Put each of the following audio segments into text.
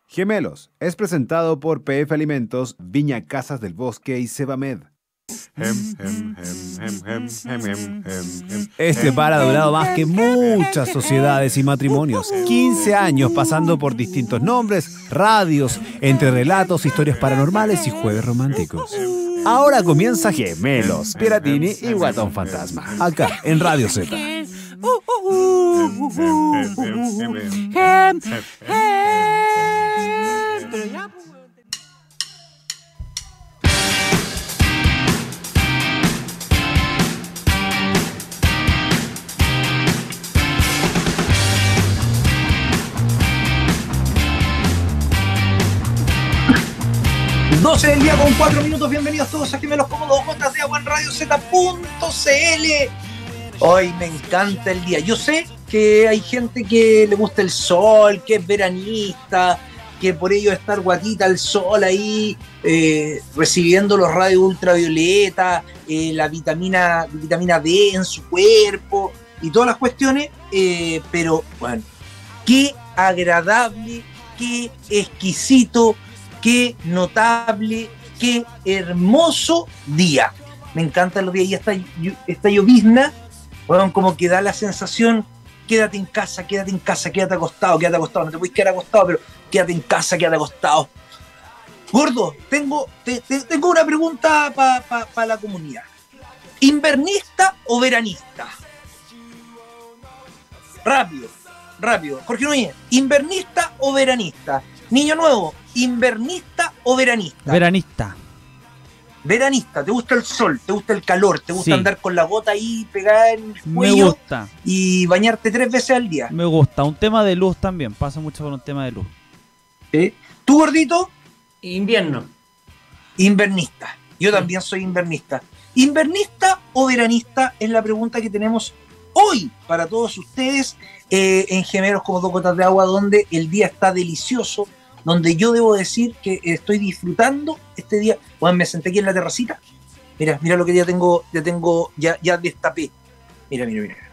Gemelos es presentado por PF Alimentos, Viña Casas del Bosque y Sebamed. Este par ha durado más que muchas sociedades y matrimonios. 15 años pasando por distintos nombres, radios, entre relatos, historias paranormales y jueves románticos. Ahora comienza Gemelos, Piratini y Guatón Fantasma, acá en Radio Z. Doce del día con 4 minutos, bienvenidos todos a Gemelos como dos gotas de agua en Radio Z.cl. Hoy me encanta el día. Yo sé que hay gente que le gusta el sol, que es veranista, que por ello estar guatita al sol ahí, recibiendo los rayos ultravioleta, la vitamina D en su cuerpo y todas las cuestiones, pero bueno, qué agradable, qué exquisito, qué notable, qué hermoso día. Me encantan los días y esta llovizna, bueno, como que da la sensación, quédate en casa, quédate acostado, no te puedes quedar acostado, pero quédate en casa, quédate acostado. Gordo, tengo una pregunta para la comunidad. ¿Invernista o veranista? Rápido. Jorge Núñez, ¿invernista o veranista? Niño Nuevo, ¿invernista o veranista? Veranista, ¿te gusta el sol? ¿Te gusta el calor? ¿Te gusta andar con la gota ahí pegada en el cuello? Me gusta. Y bañarte 3 veces al día. Me gusta. Un tema de luz también. Pasa mucho con un tema de luz. ¿Tú, gordito? Invierno. Invernista. Yo también soy invernista. ¿Invernista o veranista? Es la pregunta que tenemos hoy para todos ustedes en Gemelos como dos gotas de agua, donde el día está delicioso, donde yo debo decir que estoy disfrutando este día. Bueno, me senté aquí en la terracita. Mira lo que ya destapé. Mira.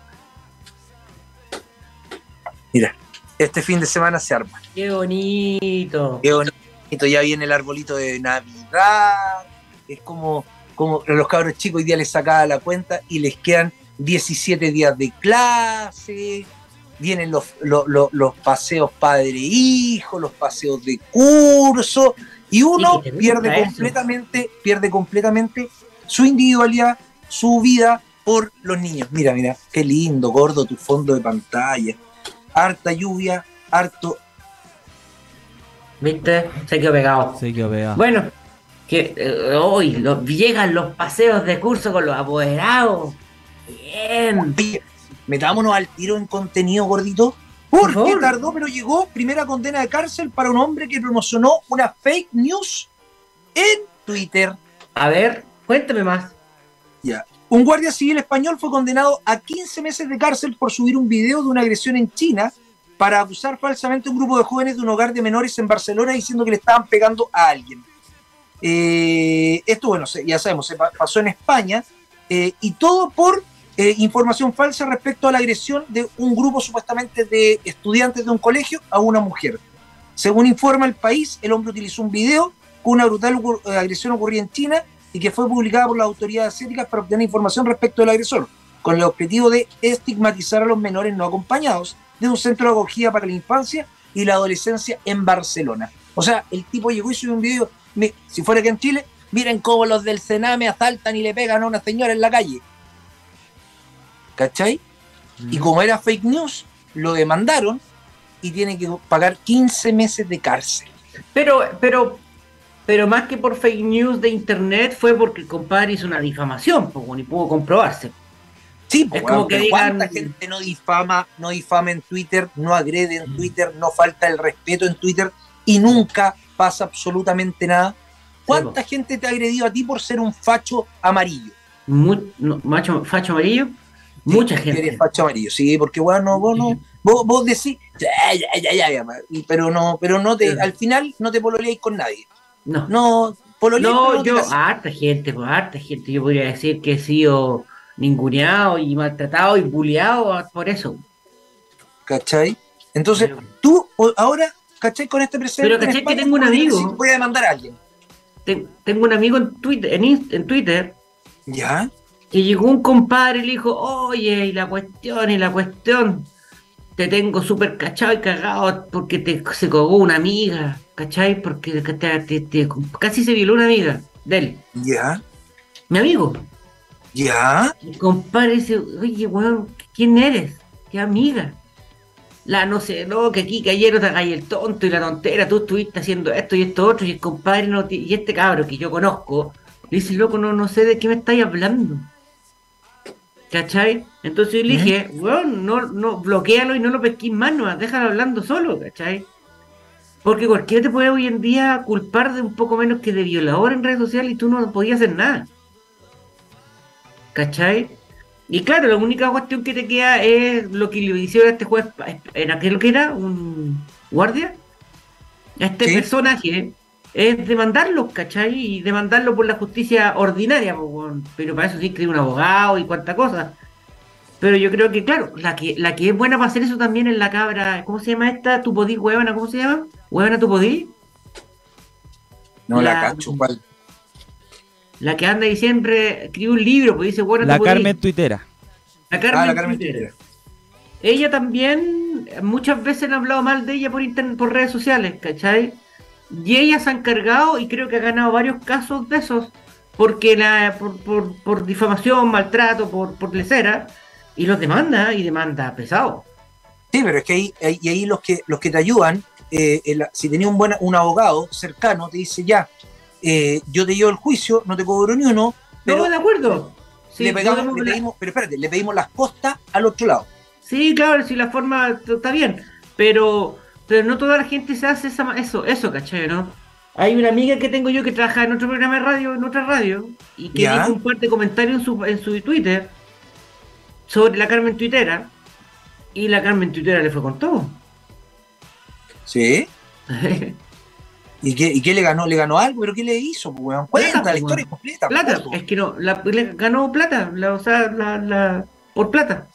Mira, este fin de semana se arma. Qué bonito. Ya viene el arbolito de Navidad. Es como los cabros chicos hoy día les sacaba la cuenta y les quedan 17 días de clase. Vienen los paseos padre-hijo, los paseos de curso, y uno pierde completamente su individualidad, su vida por los niños. Mira, qué lindo, gordo, tu fondo de pantalla. Harta lluvia, harto. ¿Viste? Se quedó pegado. Bueno, que hoy llegan los paseos de curso con los apoderados. Bien. Metámonos al tiro en contenido, gordito. Porque tardó, pero llegó. Primera condena de cárcel para un hombre que promocionó una fake news en Twitter. A ver, cuéntame más. Ya. Un guardia civil español fue condenado a 15 meses de cárcel por subir un video de una agresión en China para acusar falsamente a un grupo de jóvenes de un hogar de menores en Barcelona diciendo que le estaban pegando a alguien. Esto, bueno, ya sabemos, se pasó en España y todo por información falsa respecto a la agresión de un grupo supuestamente de estudiantes de un colegio a una mujer. Según informa El País, el hombre utilizó un video con una brutal agresión ocurrida en China y que fue publicada por las autoridades éticas para obtener información respecto del agresor, con el objetivo de estigmatizar a los menores no acompañados de un centro de acogida para la infancia y la adolescencia en Barcelona. O sea, el tipo llegó y subió un video, si fuera que en Chile, miren cómo los del Sename asaltan y le pegan a una señora en la calle. ¿Cachai? Y como era fake news, lo demandaron y tiene que pagar 15 meses de cárcel. Pero más que por fake news de internet fue porque el compadre hizo una difamación, pues, ni pudo comprobarse. Sí, es como que digan... ¿Cuánta gente no difama en Twitter, no agrede en Twitter, no falta el respeto en Twitter y nunca pasa absolutamente nada? ¿Cuánta gente te ha agredido a ti por ser un facho amarillo? ¿Facho amarillo? Mucha gente. Eres facho amarillo, sí, porque bueno, vos decís, ya, pero no al final no te pololeáis con nadie. Harta gente. Yo podría decir que he sido ninguneado y maltratado y bulleado por eso. ¿Cachai? Entonces, tú ahora ¿cachai? Con este precedente. Pero ¿cachai que tengo un amigo? Voy a demandar a alguien. Tengo un amigo en Twitter. ¿Ya? Que llegó un compadre y le dijo, oye, y la cuestión, te tengo súper cachado y cagado porque se cagó una amiga, ¿cachai? Porque casi se violó una amiga de él. ¿Ya? Mi amigo. ¿Ya? El compadre dice, oye, weón, ¿quién eres? ¿Qué amiga? No sé, no, que aquí, que ayer no te hagáis el tonto y la tontera, tú estuviste haciendo esto y esto otro, y el compadre y este cabro que yo conozco, le dice, loco, no sé de qué me estáis hablando. ¿Cachai? Entonces yo le dije, weón, no, bloquéalo y no lo pesquís más, no, déjalo hablando solo, ¿cachai? Porque cualquiera te puede hoy en día culpar de un poco menos que de violador en redes sociales y tú no podías hacer nada. ¿Cachai? Y claro, la única cuestión que te queda es lo que le hicieron a este juez, en aquel que era un guardia, a este personaje, es demandarlo, ¿cachai? Y demandarlo por la justicia ordinaria, pero para eso sí que hay un abogado y cuánta cosa. Pero yo creo que, claro, la que es buena para hacer eso también es la cabra, ¿cómo se llama esta? ¿Tu podí, huevona? ¿Cómo se llama? ¿Huevona tu podí? No la cacho, ¿cuál? La que anda y siempre escribe un libro, pues dice, bueno, la Carmen Tuitera. La Carmen Tuitera. Ella también, muchas veces han hablado mal de ella por redes sociales, ¿cachai? Y ella se ha encargado, y creo que ha ganado varios casos de esos, porque por difamación, maltrato, por lesera, y los demanda, y demanda pesado. Sí, pero es que ahí los que te ayudan, si tenías un abogado cercano, te dice ya, yo te llevo el juicio, no te cobro ni uno, pero no, de acuerdo. Sí, le pedimos las costas al otro lado. Sí, claro, si la forma está bien, pero no toda la gente se hace eso, ¿cachai? ¿No? Hay una amiga que tengo yo que trabaja en otro programa de radio, en otra radio, y que dijo un par de comentarios en su Twitter sobre la Carmen Tuitera, y la Carmen Tuitera le fue con todo. ¿Sí? ¿Y qué le ganó? ¿Le ganó algo? ¿Pero qué le hizo? Pues, cuenta la historia completa. Plata, es que no, le ganó plata, por plata.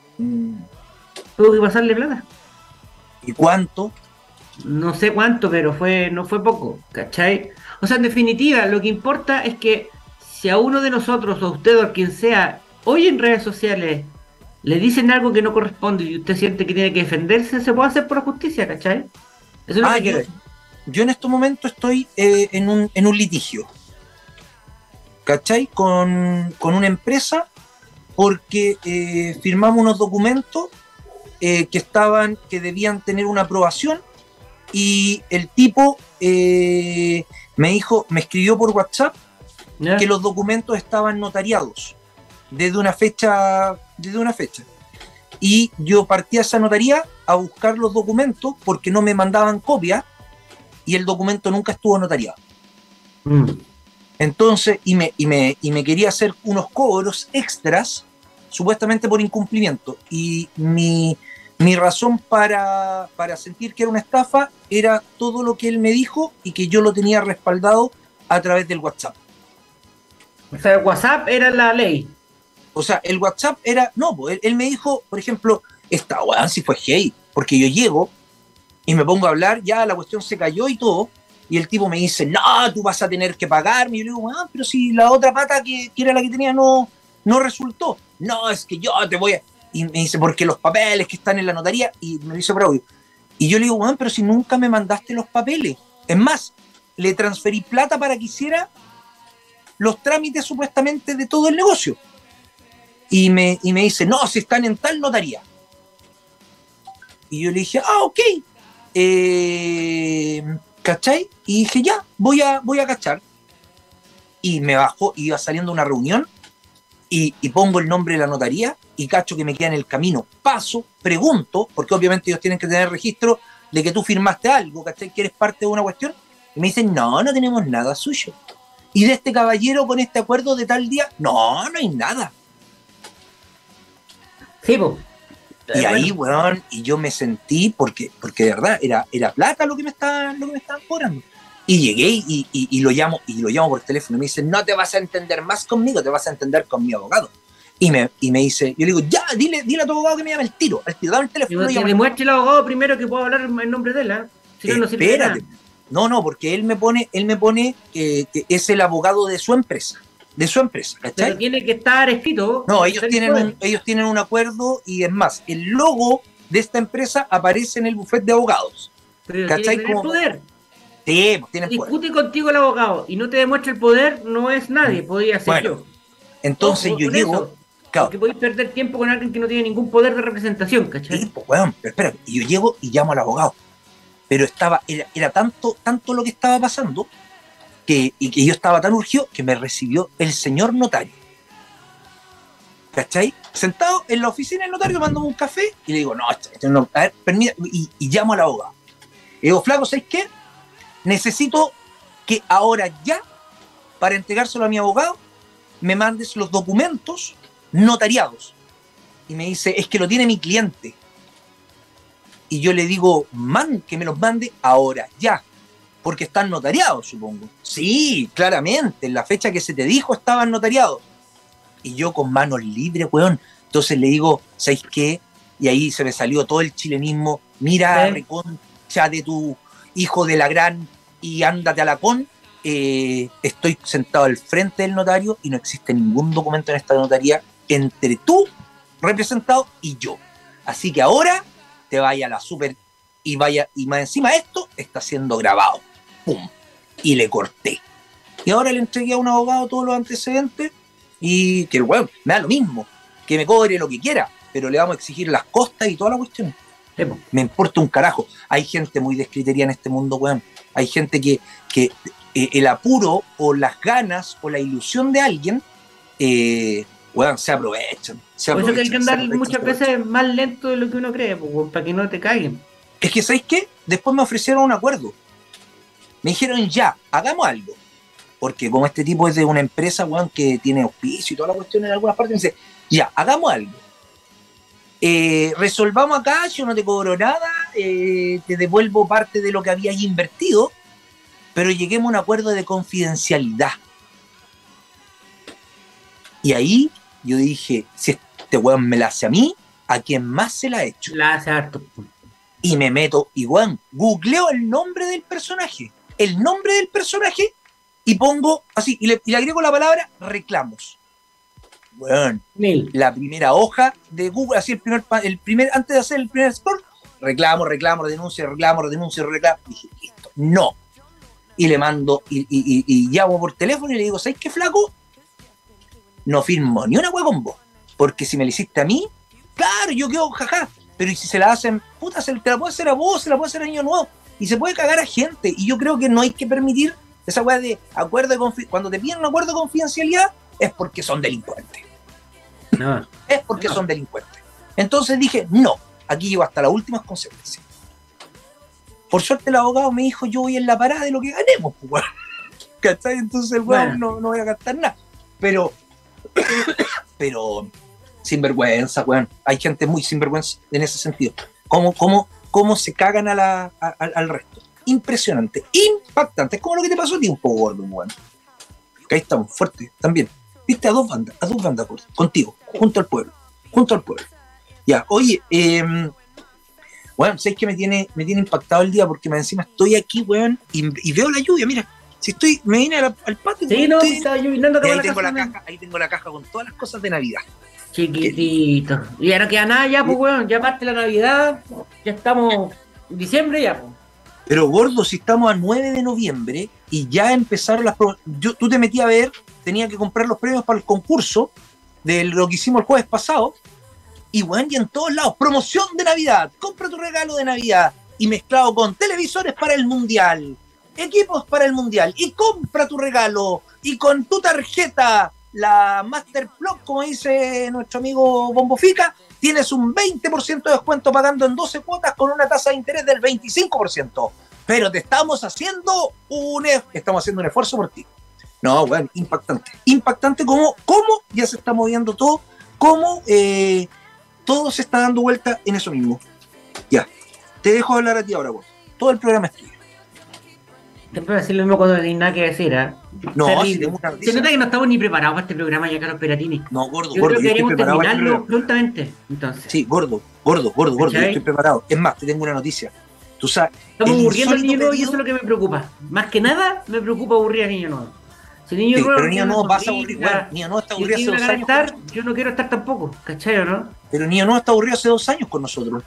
Tuvo que pasarle plata. ¿Y cuánto? No sé cuánto, pero no fue poco, ¿cachai? O sea, en definitiva, lo que importa es que si a uno de nosotros, o a usted o a quien sea, hoy en redes sociales le dicen algo que no corresponde y usted siente que tiene que defenderse, se puede hacer por la justicia, ¿cachai? Eso es lo que quiero decir. Yo en este momento estoy en un litigio, ¿cachai? Con una empresa porque firmamos unos documentos que debían tener una aprobación y el tipo me escribió por WhatsApp que los documentos estaban notariados desde una fecha. Y yo partí a esa notaría a buscar los documentos porque no me mandaban copia y el documento nunca estuvo notariado. Entonces, y me quería hacer unos cobros extras, supuestamente por incumplimiento. Y mi razón para sentir que era una estafa era todo lo que él me dijo y que yo lo tenía respaldado a través del WhatsApp. O sea, el WhatsApp era la ley. O sea, el WhatsApp era... No, él me dijo, por ejemplo, esta weón si fue gay, porque yo llego y me pongo a hablar, ya la cuestión se cayó y todo, y el tipo me dice, no, tú vas a tener que pagarme. Y yo le digo, pero si la otra pata que era la que tenía no resultó. No, es que yo te voy a... Y me dice, porque los papeles que están en la notaría, y me dice por audio. Y yo le digo, pero si nunca me mandaste los papeles. Es más, le transferí plata para que hiciera los trámites supuestamente de todo el negocio. Y me dice, no, si están en tal notaría. Y yo le dije, ok. ¿Cachai? Y dije, ya, voy a cachar. Y me bajo, iba saliendo una reunión y pongo el nombre de la notaría y cacho que me queda en el camino. Paso, pregunto, porque obviamente ellos tienen que tener registro de que tú firmaste algo, ¿cachai? Que eres parte de una cuestión. Y me dicen, no tenemos nada suyo. Y de este caballero con este acuerdo de tal día, no hay nada. Sí, pues. Y ahí, weón, y yo me sentí, porque de verdad era plata lo que me estaban cobrando. Y llegué y lo llamo por teléfono y me dice, no te vas a entender más conmigo, te vas a entender con mi abogado. Y me dice, yo le digo, ya, dile a tu abogado que me llame al tiro, dame el teléfono. Y demuestre el abogado primero que puedo hablar en nombre de él, ¿eh? Si no, no sirve de nada. Espérate. No, porque él me pone que es el abogado de su empresa. ¿Cachai? Pero tiene que estar escrito. No, ellos tienen un acuerdo y es más, el logo de esta empresa aparece en el bufete de abogados. Pero ¿cachai? tiene que tener poder. Sí, pues tienen poder. Discute contigo el abogado y no te demuestra el poder, no es nadie, podría ser yo. Entonces yo llego... Claro, porque podéis perder tiempo con alguien que no tiene ningún poder de representación, ¿cachai? sí, pues, weón, pero espérate, y yo llego y llamo al abogado. Pero era tanto lo que estaba pasando que yo estaba tan urgido que me recibió el señor notario. ¿Cachai? Sentado en la oficina del notario tomándome un café y le digo, no, no, a ver, permítame, y llamo al abogado. Y digo, flaco, ¿sabes qué? Necesito que ahora ya, para entregárselo a mi abogado, me mandes los documentos notariados. Y me dice, es que lo tiene mi cliente. Y yo le digo, que me los mande ahora, ya, porque están notariados, supongo. Sí, claramente, en la fecha que se te dijo estaban notariados. Y yo con manos libres, weón. Entonces le digo, ¿sabes qué? Y ahí se me salió todo el chilenismo. Mira, reconcha de tu hijo de la gran y ándate a la con. Estoy sentado al frente del notario y no existe ningún documento en esta notaría entre tú, representado, y yo. Así que ahora te vaya a la super y más encima esto está siendo grabado. ¡Pum! Y le corté. Y ahora le entregué a un abogado todos los antecedentes y que el weón me da lo mismo, que me cobre lo que quiera, pero le vamos a exigir las costas y toda la cuestión. Me importa un carajo. Hay gente muy descriteria en este mundo, weón. Hay gente que el apuro o las ganas o la ilusión de alguien, weón, se aprovechan. Por eso que hay que andar muchas veces más lento de lo que uno cree, pues, para que no te caigan. Es que, ¿sabes qué? Después me ofrecieron un acuerdo. Me dijeron, ya, hagamos algo. Porque como este tipo es de una empresa, weón, que tiene auspicio y toda la cuestión en algunas partes, me dice, ya, hagamos algo. Resolvamos acá, yo no te cobro nada, te devuelvo parte de lo que habías invertido, pero lleguemos a un acuerdo de confidencialidad. Y ahí yo dije, si este weón me la hace a mí, ¿a quién más se la ha hecho? La hace harto. Y me meto, y weón, googleo el nombre del personaje, y pongo así, y le agrego la palabra reclamos. Weón, la primera hoja de Google, así el primer, antes de hacer el primer scroll, reclamo, denuncio. Dije, listo, no. Y le mando, y llamo por teléfono y le digo, ¿sabes qué, flaco? No firmo ni una hueá con vos, porque si me la hiciste a mí, claro, yo quedo jaja, pero y si se la hacen, puta, te la puede hacer a vos, se la puede hacer a niño nuevo, y se puede cagar a gente, y yo creo que no hay que permitir esa hueá de acuerdo de confidencialidad. Cuando te piden un acuerdo de confidencialidad, es porque son delincuentes. No. Es porque son delincuentes. Entonces dije, no, aquí llego hasta las últimas consecuencias. Por suerte el abogado me dijo, yo voy en la parada de lo que ganemos, pues, ¿cachai? Entonces el weón no voy a gastar nada. Pero sinvergüenza, weón. Hay gente muy sinvergüenza en ese sentido. ¿Cómo se cagan al resto? Impresionante, impactante. Es como lo que te pasó a ti un poco, gordo, weón. Que ahí estamos, fuertes también. Viste a dos bandas contigo, junto al pueblo. Ya, oye, bueno, ¿sabes qué me tiene impactado el día? Porque más encima estoy aquí, weón, y veo la lluvia, mira. Si me vine al patio. Sí, no, estaba lloviendo acá. Ahí tengo la caja con todas las cosas de Navidad. Chiquitito. Y ahora queda nada ya, pues, weón, ya parte la Navidad, ya estamos en diciembre ya, pues. Pero, gordo, si estamos a 9 de noviembre y ya empezaron las... Tú te metí a ver, tenía que comprar los premios para el concurso de lo que hicimos el jueves pasado, y bueno, y en todos lados, promoción de Navidad, compra tu regalo de Navidad, y mezclado con televisores para el Mundial, equipos para el Mundial, y compra tu regalo, y con tu tarjeta, la Master Plus, como dice nuestro amigo Bombo Fica, tienes un 20% de descuento pagando en 12 cuotas con una tasa de interés del 25%. Pero te estamos haciendo un esfuerzo por ti. No, bueno, impactante. Impactante cómo ya se está moviendo todo, cómo todo se está dando vuelta en eso mismo. Ya, te dejo hablar a ti ahora, vos. Todo el programa es tuyo. Siempre decir lo mismo cuando no hay nada que decir, ¿eh? No, si tengo una noticia. Se nota que no estamos ni preparados para este programa ya, Carlos Peratini. No, gordo, yo creo que deberíamos terminarlo prontamente, entonces. Sí, gordo, yo estoy preparado. Es más, te tengo una noticia. Tú sabes, Estamos el aburriendo al insólito niño nuevo y pedido- eso es lo que me preocupa. Más que nada, me preocupa aburrir al niño nuevo. Si el niño Sí, nuevo pero Niño tiene Nuevo una pasa aburrido. sonrisa, Bueno, Niño Nuevo está y aburrido hace tiene 2 una años. gana de estar, yo no quiero estar tampoco, ¿cachai o no? Pero Niño Nuevo está aburrido hace 2 años con nosotros.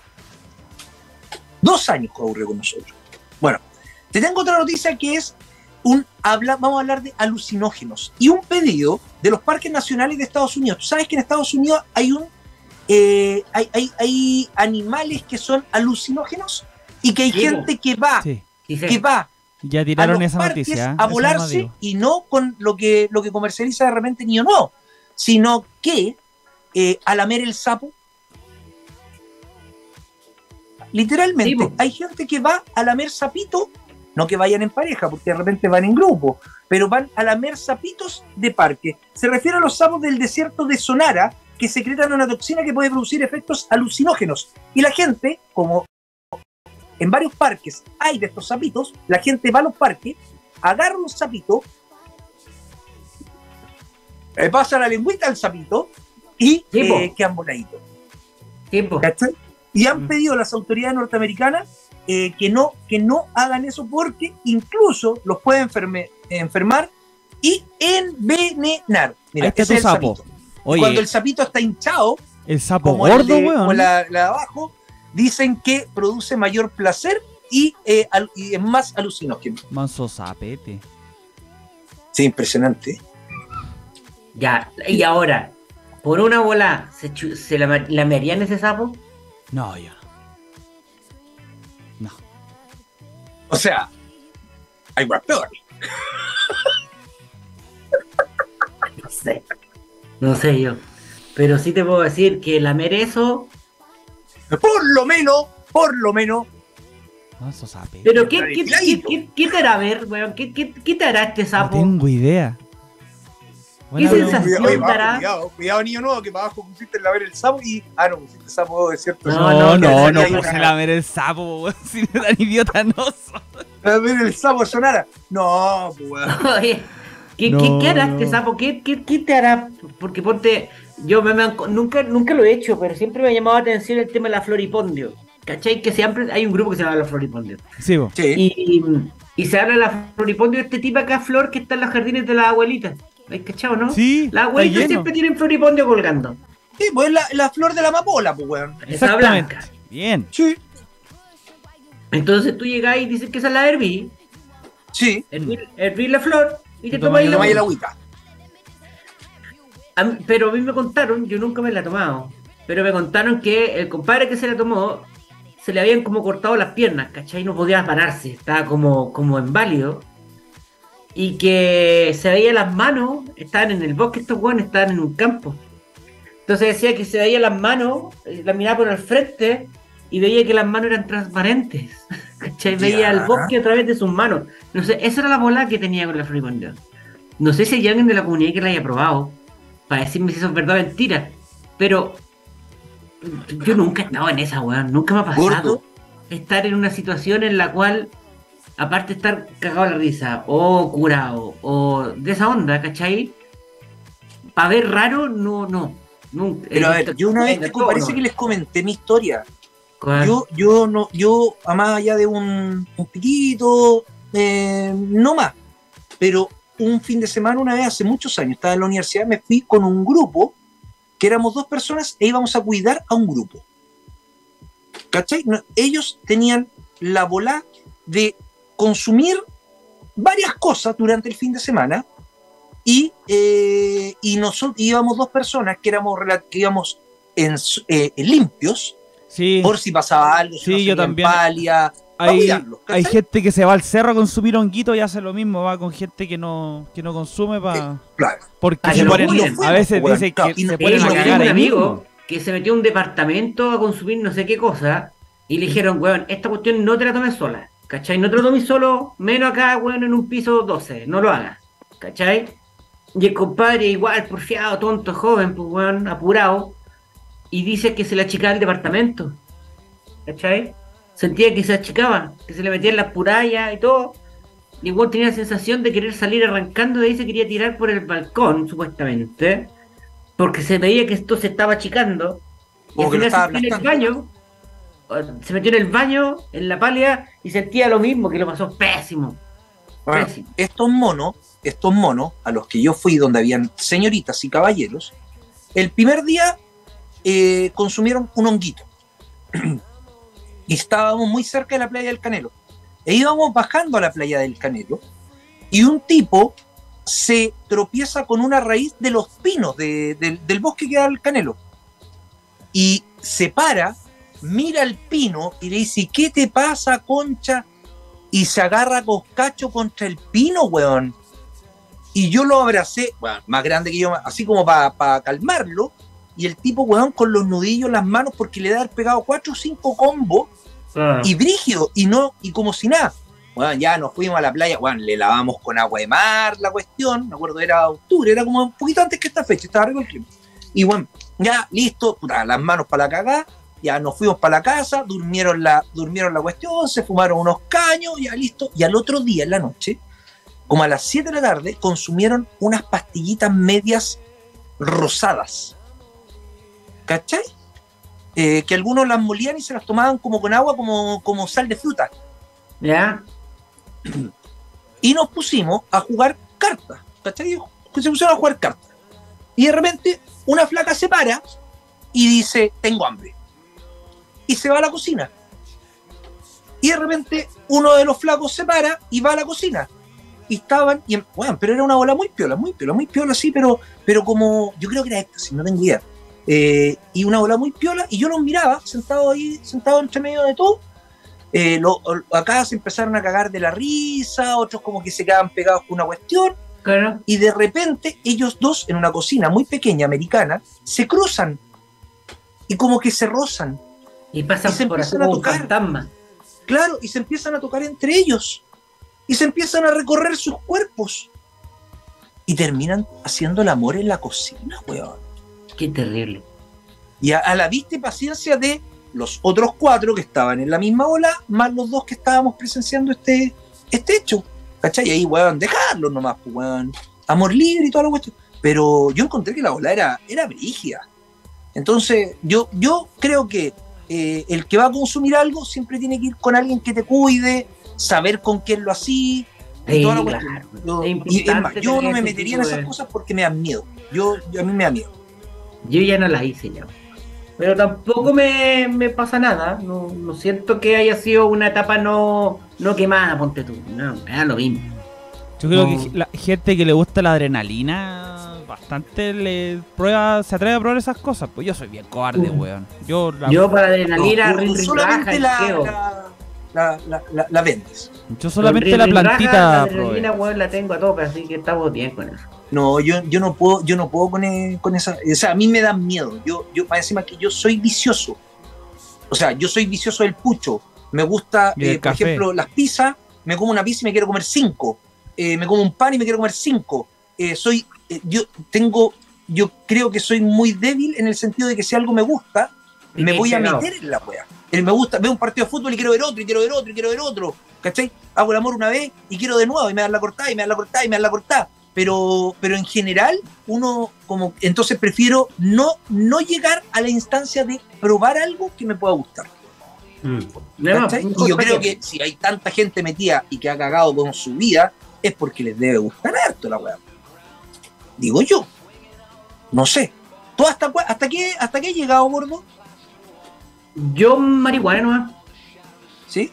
2 años que aburrido con nosotros. Bueno, te tengo otra noticia que es vamos a hablar de alucinógenos. Y un pedido de los parques nacionales de Estados Unidos. Tú sabes que en Estados Unidos hay hay animales que son alucinógenos y que hay Sí, gente que va, Sí, Sí, sí. que va ya a tiraron los esa parques noticia. a eso volarse nomás digo. y no con lo que comercializa de repente Niño Nuevo, sino que a lamer el sapo. Literalmente, Sí, po. hay gente que va a lamer sapito, no que vayan en pareja, porque de repente van en grupo, pero van a lamer sapitos de parque. Se refiere a los sapos del desierto de Sonara, que secretan una toxina que puede producir efectos alucinógenos. Y la gente, como en varios parques hay de estos sapitos, la gente va a los parques, agarra los sapitos, pasa la lengüita al sapito y Sí, po. quedan voladitos. Tiempo. ¿Cachai? Y han pedido a las autoridades norteamericanas que no hagan eso porque incluso los puede enfermar y envenenar. Mira, Ahí está ese tu es el sapo. sapito. Oye, Cuando el sapito está hinchado, el sapo como gordo, el de, como weón. la de abajo, dicen que produce mayor placer y es más alucinógeno. Manso sapete. Sí, impresionante. Ya, y ahora, por una bola, ¿se lamearían ese sapo? No, yo no. No. O sea, hay más peor. No sé. No sé yo. Pero sí te puedo decir que lamer eso. Por lo menos, Manso sapete. Pero Está depiladito. ¿qué te hará ver, weón? ¿Qué te hará este No sapo? tengo idea. ¿Qué sensación Oye, bajo, dará? cuidado, niño nuevo, que para abajo pusiste el lamer el sapo y. Ah, no, pusiste sapo de cierto. No, no, no, hay puse una- lamer el sapo, weón. Si me dan idiota, no soy. Lamer el sapo sonara. No, pues, weón. Oye, No, ¿qué hará no. este sapo? ¿Qué te hará? Porque ponte, yo nunca lo he hecho, pero siempre me ha llamado la atención el tema de la floripondio. ¿Cachai? Que siempre hay un grupo que se llama la floripondio. Sí, vos. Sí. Y se habla de la floripondio de este tipo acá flor que está en los jardines de las abuelitas. ¿Has cachado, no? Sí, Las está abuelitas lleno. siempre tienen floripondio colgando. Sí, pues la flor de la amapola, pues, weón. Esa Exactamente. blanca. Bien. Sí, Entonces tú llegás y dices que esa es la herví, sí. herví la flor y te Te tomas tomáis el la Toma ahí el agüita. agüita. Pero a mí me contaron, yo nunca me la he tomado, pero me contaron que el compadre que se la tomó se le habían como cortado las piernas, ¿cachai? No podía pararse, estaba como inválido. Y que se veía las manos, estaban en el bosque, estos hueones estaban en un campo. Entonces decía que se veía las manos, la miraba por el frente y veía que las manos eran transparentes. ¿Cachai? Veía Ya. el bosque a través de sus manos. No sé, esa era la bola que tenía con la floripondio. No sé si hay alguien de la comunidad que la haya probado para decirme si eso es verdad o mentira. Pero yo nunca he estado en esa, weón. Nunca me ha pasado Gordo. estar en una situación en la cual, aparte de estar cagado a la risa, o curado, o de esa onda, ¿cachai? Para ver raro, no. Nunca. Pero a ver, yo una vez parece que les comenté mi historia. Yo, a más allá de un piquito, no más. Pero un fin de semana, una vez hace muchos años, estaba en la universidad, me fui con un grupo, que éramos 2 personas, e íbamos a cuidar a un grupo. ¿Cachai? Ellos tenían la bola de consumir varias cosas durante el fin de semana y nosotros íbamos 2 personas que íbamos limpios Sí. por si pasaba algo, si Sí, no yo seguían también. palia, para Hay, cuidarlos, hay ¿cachai? gente que se va al cerro a consumir honguito y hace lo mismo, va con gente que no consume para Claro. porque Ah, se que lo ponen, cuiden. a veces Bueno, dicen claro, que y no- se ponen y a no- Tengo cagar un ahí amigo mismo. que se metió a un departamento a consumir no sé qué cosa y le dijeron, weón, esta cuestión no te la tomes sola, ¿cachai? No te lo tomes solo, menos acá, weón, en un piso 12, no lo hagas, ¿cachai? Y el compadre igual, porfiado, tonto, joven, pues weón, apurado, y dice que se le achicaba el departamento, ¿cachai? Sentía que se achicaba, que se le metían las purallas y todo. Y igual tenía la sensación de querer salir arrancando, de ahí se quería tirar por el balcón, supuestamente, porque se veía que esto se estaba achicando. Y Como al que lo final estaba se metió en el aplastando. baño se metió en el baño, en la pálida, y sentía lo mismo, que lo pasó pésimo. Bueno, Pésimo. estos monos a los que yo fui, donde habían señoritas y caballeros, el primer día consumieron un honguito. Y estábamos muy cerca de la playa del Canelo. E íbamos bajando a la playa del Canelo y un tipo se tropieza con una raíz de los pinos del bosque que da el Canelo. Y se para, mira el pino y le dice, ¿qué te pasa, concha? Y se agarra coscacho contra el pino, weón. Y yo lo abracé, bueno, más grande que yo, así como para calmarlo. Y el tipo, weón, con los nudillos en las manos, porque le da haber pegado 4 o 5 combos, y brígido, y como si nada. Bueno, ya nos fuimos a la playa, bueno, le lavamos con agua de mar la cuestión, me acuerdo, era octubre, era como un poquito antes que esta fecha, estaba rico el clima. Y bueno, ya listo, puta, las manos para la cagada, ya nos fuimos para la casa, durmieron la cuestión, se fumaron unos caños, ya listo. Y al otro día, en la noche, como a las 7 de la tarde, consumieron unas pastillitas medias rosadas. ¿Cachai? Que algunos las molían y se las tomaban como con agua, como sal de fruta. ¿Ya? Y nos pusimos a jugar cartas. ¿Cachai? Se pusieron a jugar cartas. Y de repente una flaca se para y dice, tengo hambre. Y se va a la cocina. Y de repente uno de los flacos se para y va a la cocina. Y estaban, bueno, pero era una bola muy piola, sí, pero como, yo creo que era éxtasis, no tengo idea. Y una bola muy piola, y yo los miraba, sentado entre medio de todo. Acá se empezaron a cagar de la risa, otros como que se quedaban pegados con una cuestión, Claro. y de repente ellos dos, en una cocina muy pequeña, americana, se cruzan, y como que se rozan, Y pasan Y se por así empiezan a como un tocar. fantasma. claro, y se empiezan a tocar entre ellos, y se empiezan a recorrer sus cuerpos, y terminan haciendo el amor en la cocina, weón. Qué terrible. Y a la vista y paciencia de los otros 4 que estaban en la misma ola, más los 2 que estábamos presenciando este hecho. ¿Cachai? Y ahí, weón, dejarlo nomás, pues, weón. Amor libre y toda la cuestión. Pero yo encontré que la ola era brígida. Entonces, yo creo que el que va a consumir algo siempre tiene que ir con alguien que te cuide, saber con quién lo así, y Sí, toda la claro. cuestión. Es Y es más, importante yo no tener me ese metería en tipo esas de- cosas porque me dan miedo. A mí me da miedo. Yo ya no las hice ya. Pero tampoco me pasa nada. No siento que haya sido una etapa no quemada, ponte tú. No, me da lo mismo. Yo creo No. que la gente que le gusta la adrenalina bastante se atreve a probar esas cosas. Pues yo soy bien cobarde, weón. Yo Para adrenalina, No, rin, tú rin, solamente raja, queo. la vendes. solamente Con la rin, rin, raja, plantita la probé. adrenalina, weón, la tengo a tope, así que estamos bien con eso. No, yo no puedo con esa. O sea, a mí me dan miedo. Yo más encima que yo soy vicioso. O sea, yo soy vicioso del pucho. Me gusta, Y del por café. ejemplo, las pizzas. Me como una pizza y me quiero comer 5. Me como un pan y me quiero comer 5. Yo creo que soy muy débil en el sentido de que si algo me gusta, Y me que voy a pegado. meter en la wea. Me gusta, veo un partido de fútbol y quiero ver otro, y quiero ver otro, y quiero ver otro. ¿Cachai? Hago el amor una vez y quiero de nuevo, y me dan la cortada, y me dan la cortada, y me dan la cortada. Pero en general, entonces prefiero no llegar a la instancia de probar algo que me pueda gustar. ¿Cachai? Y yo creo que si hay tanta gente metida y que ha cagado con su vida, es porque les debe gustar harto la weá. Digo yo. No sé. ¿Tú hasta qué has llegado, gordo? Yo marihuana nomás. ¿Sí?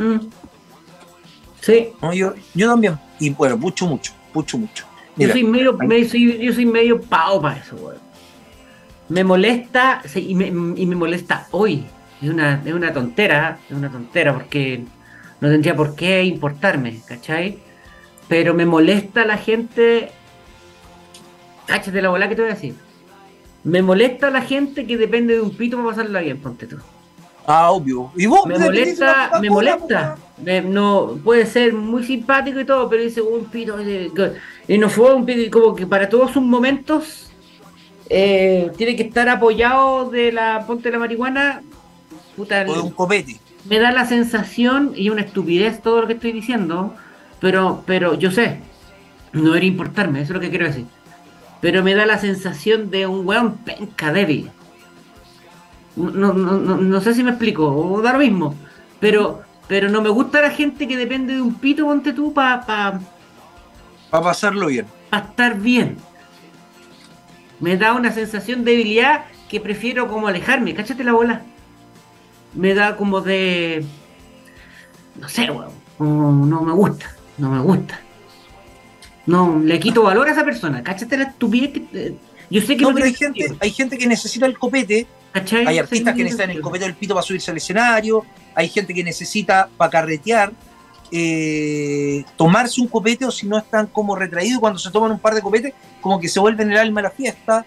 Sí. No, yo también. Y bueno, mucho. Yo Mira, soy medio pavo para eso, weón. Me molesta, sí, y me molesta hoy. Es una tontera porque no tendría por qué importarme, ¿cachai? Pero me molesta la gente. Cáchate la bola que te voy a decir. Me molesta la gente que depende de un pito para pasarla bien, ponte tú. obvio. ¿Y vos? Me molesta. No puede ser muy simpático y todo, pero dice un pito y no fue un pito, y como que para todos sus momentos tiene que estar apoyado de la ponte de la marihuana. Puta, O de un copete. me da la sensación, y una estupidez todo lo que estoy diciendo, pero yo sé, no debería importarme, eso es lo que quiero decir. Pero me da la sensación de un weón penca débil. No sé si me explico, o da lo mismo. Pero no me gusta la gente que depende de un pito, ponte tú, para Para pasarlo bien. estar bien. Me da una sensación de debilidad que prefiero como alejarme. Cáchate la bola. Me da como de. No sé, weón. No me gusta. No me gusta. No, le quito valor a esa persona. Cáchate la estupidez que. Yo sé que No, no pero tiene sentido, hay gente que necesita el copete. ¿cachai? Hay Sé artistas no que tiene necesitan el sentido. copete del pito para subirse al escenario. Hay gente que necesita para carretear tomarse un copete, o si no están como retraídos. Cuando se toman un par de copetes, como que se vuelven el alma de la fiesta.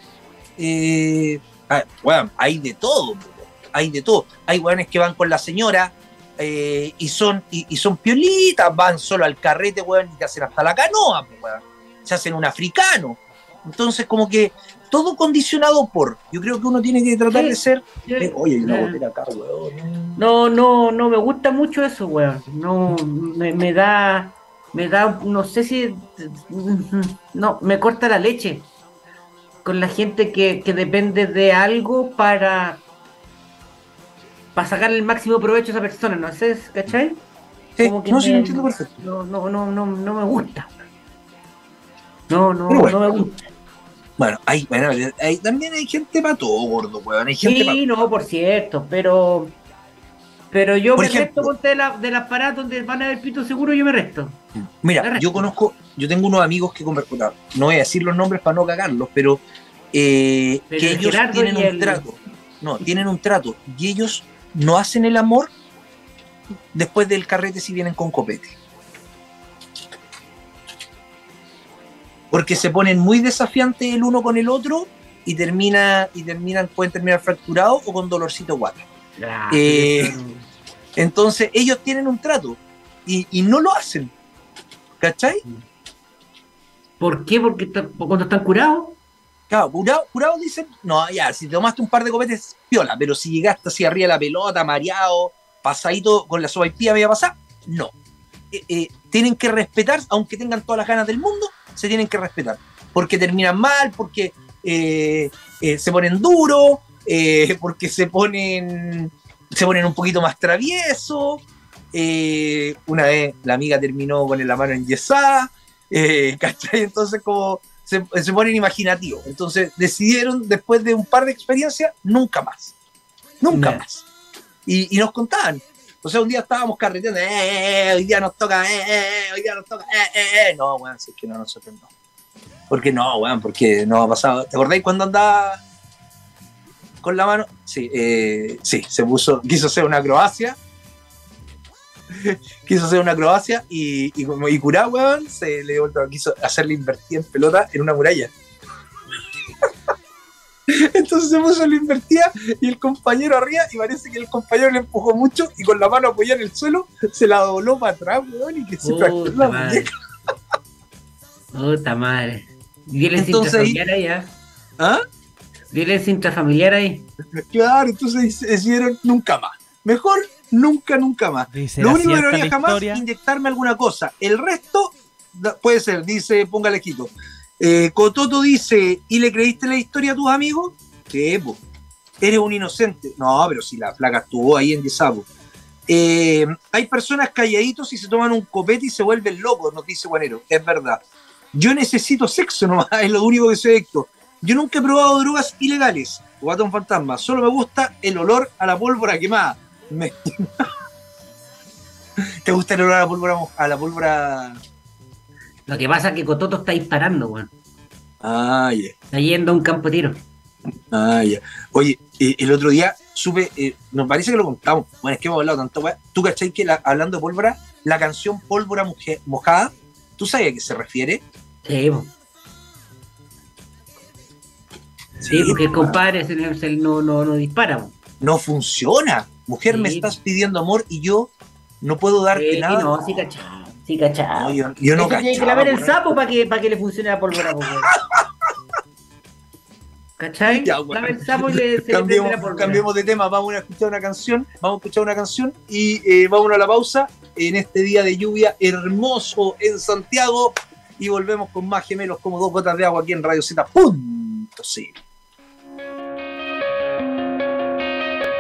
Bueno, hay de todo. Hay de todo. Hay weones que van con la señora y son piolitas, van solo al carrete, weón, y te hacen hasta la canoa, weón. Se hacen un africano. Entonces, como que todo condicionado por. Yo creo que uno tiene que tratar de ser. Oye, hay una botella acá, weón. No me gusta mucho eso, weón. No, me da, no sé si, no, me corta la leche con la gente que depende de algo para sacar el máximo provecho a esa persona, ¿no sé? ¿Cachai? Sí, Como que no, sí, lo entiendo perfecto. no me gusta. Pero bueno. No me gusta. Bueno, también hay gente para todo, gordo, weón. Hay gente Sí, no, por cierto, pero yo Por me resto ejemplo, ponte de las paradas donde van a haber pito seguro, yo me resto. mira, yo tengo unos amigos que conversan, no voy a decir los nombres para no cagarlos, pero que Pero el ellos Gerardo tienen y un trato. No, tienen un trato. Y ellos no hacen el amor después del carrete si vienen con copete. Porque se ponen muy desafiantes el uno con el otro y pueden terminar fracturados o con dolorcito guata. Entonces ellos tienen un trato y no lo hacen. ¿Cachai? ¿Por qué? Porque cuando están curados. Claro, curado dicen, no, ya, si te tomaste un par de copetes, piola, pero si llegaste así arriba de la pelota, mareado, pasadito con la sopaipilla media pasada, no. Tienen que respetar, aunque tengan todas las ganas del mundo, se tienen que respetar. Porque terminan mal, porque se ponen duros, porque se ponen un poquito más traviesos. Una vez la amiga terminó con la mano enyesada, ¿cachai? Entonces como se ponen imaginativos. Entonces decidieron, después de un par de experiencias, nunca más. Y nos contaban. O sea, un día estábamos carreteando, hoy día nos toca, hoy día nos toca, No, weón, si es que no nos sorprendió. Porque no, weón, porque no ha pasado. ¿Te acordáis cuando andaba con la mano? Sí, quiso hacer una acrobacia. Y curá, weón, se le quiso hacerle invertida en pelota en una muralla. Entonces se puso la invertida y el compañero arriba, y parece que el compañero le empujó mucho y con la mano apoyada en el suelo se la dobló para atrás, weón, y que se fracturó la muñeca. Puta madre. Violencia Entonces intrafamiliar ahí, ¿eh? ¿Ah? Violencia intrafamiliar ahí. Claro, entonces decidieron nunca más. Mejor nunca más. Lo único que no haría jamás es inyectarme alguna cosa. El resto puede ser, dice, póngale quito. Cototo dice, ¿y le creíste la historia a tus amigos? ¿Qué, po? Eres un inocente. No, pero si la flaca estuvo ahí en Yesapo. Hay personas calladitos y se toman un copete y se vuelven locos, nos dice Guanero. Es verdad. Yo necesito sexo nomás, es lo único que soy adicto. Yo nunca he probado drogas ilegales, Guatón Fantasma. Solo me gusta el olor a la pólvora quemada. ¿Te gusta el olor a la pólvora? Lo que pasa es que Cototo está disparando, weón. Ah, ya. Yeah. Está yendo a un campo de tiro. Ah, ya. Yeah. Oye, el otro día supe, nos parece que lo contamos. Bueno, es que hemos hablado tanto, weón. ¿Tú cachai que hablando de pólvora, la canción Pólvora Mojada, ¿tú sabes a qué se refiere? Sí, po. Sí, porque el compadre no dispara, po. No funciona. Mujer, sí. Me estás pidiendo amor y yo no puedo darte nada. No, sí cachaba. Sí cachaba. No, yo no cachaba. Tiene que lavar el sapo para que le funcione la pólvora, po. ¿Cachai? Ya, bueno. Lava el sapo y le cambiemos de tema, vamos a escuchar una canción y vámonos a la pausa en este día de lluvia hermoso en Santiago y volvemos con más gemelos como dos gotas de agua aquí en Radio Z.cl.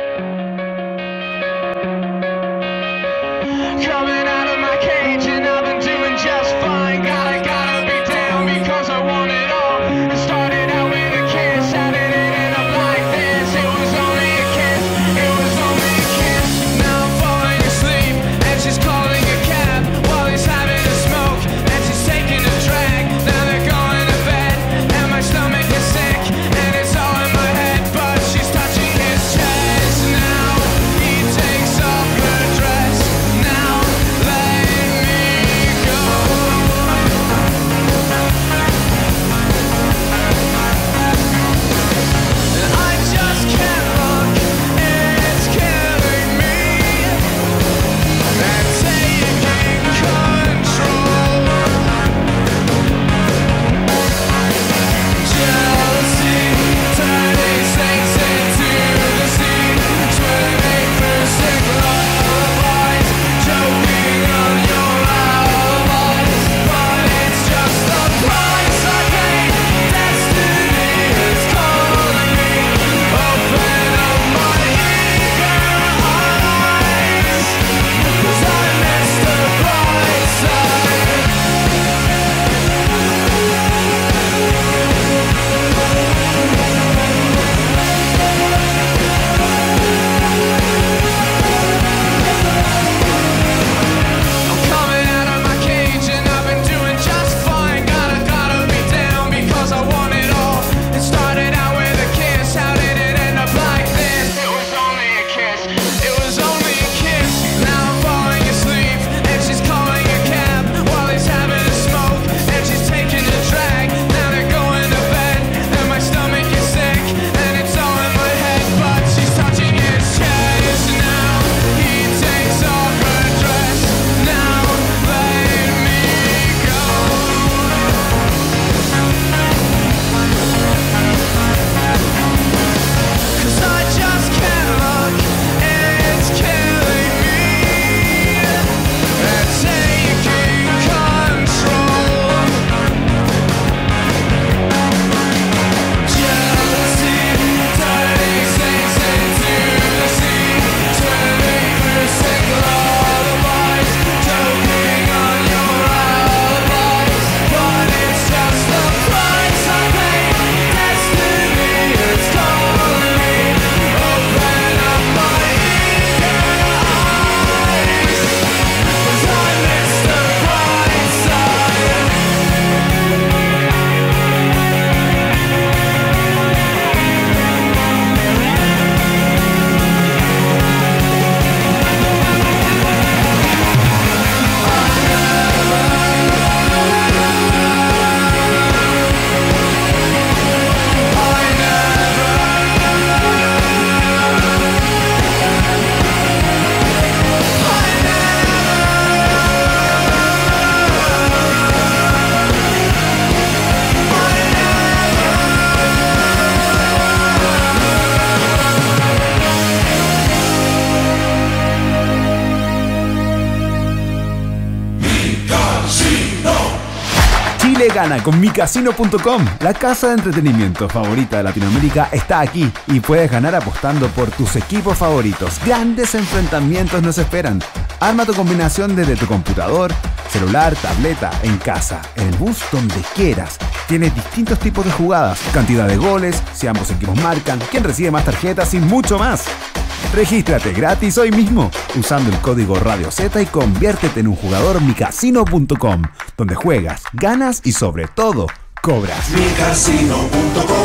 Chile gana con micasino.com. La casa de entretenimiento favorita de Latinoamérica está aquí y puedes ganar apostando por tus equipos favoritos. Grandes enfrentamientos nos esperan. Arma tu combinación desde tu computador, celular, tableta, en casa, en el bus, donde quieras. Tienes distintos tipos de jugadas, cantidad de goles, si ambos equipos marcan, quién recibe más tarjetas y mucho más. Regístrate gratis hoy mismo usando el código Radio Z y conviértete en un jugador micasino.com, donde juegas, ganas y sobre todo, cobras. Micasino.com.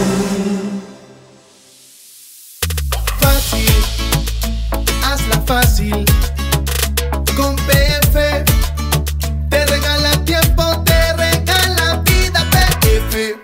Fácil, hazla fácil. Con PF te regala tiempo, te regala vida. PF.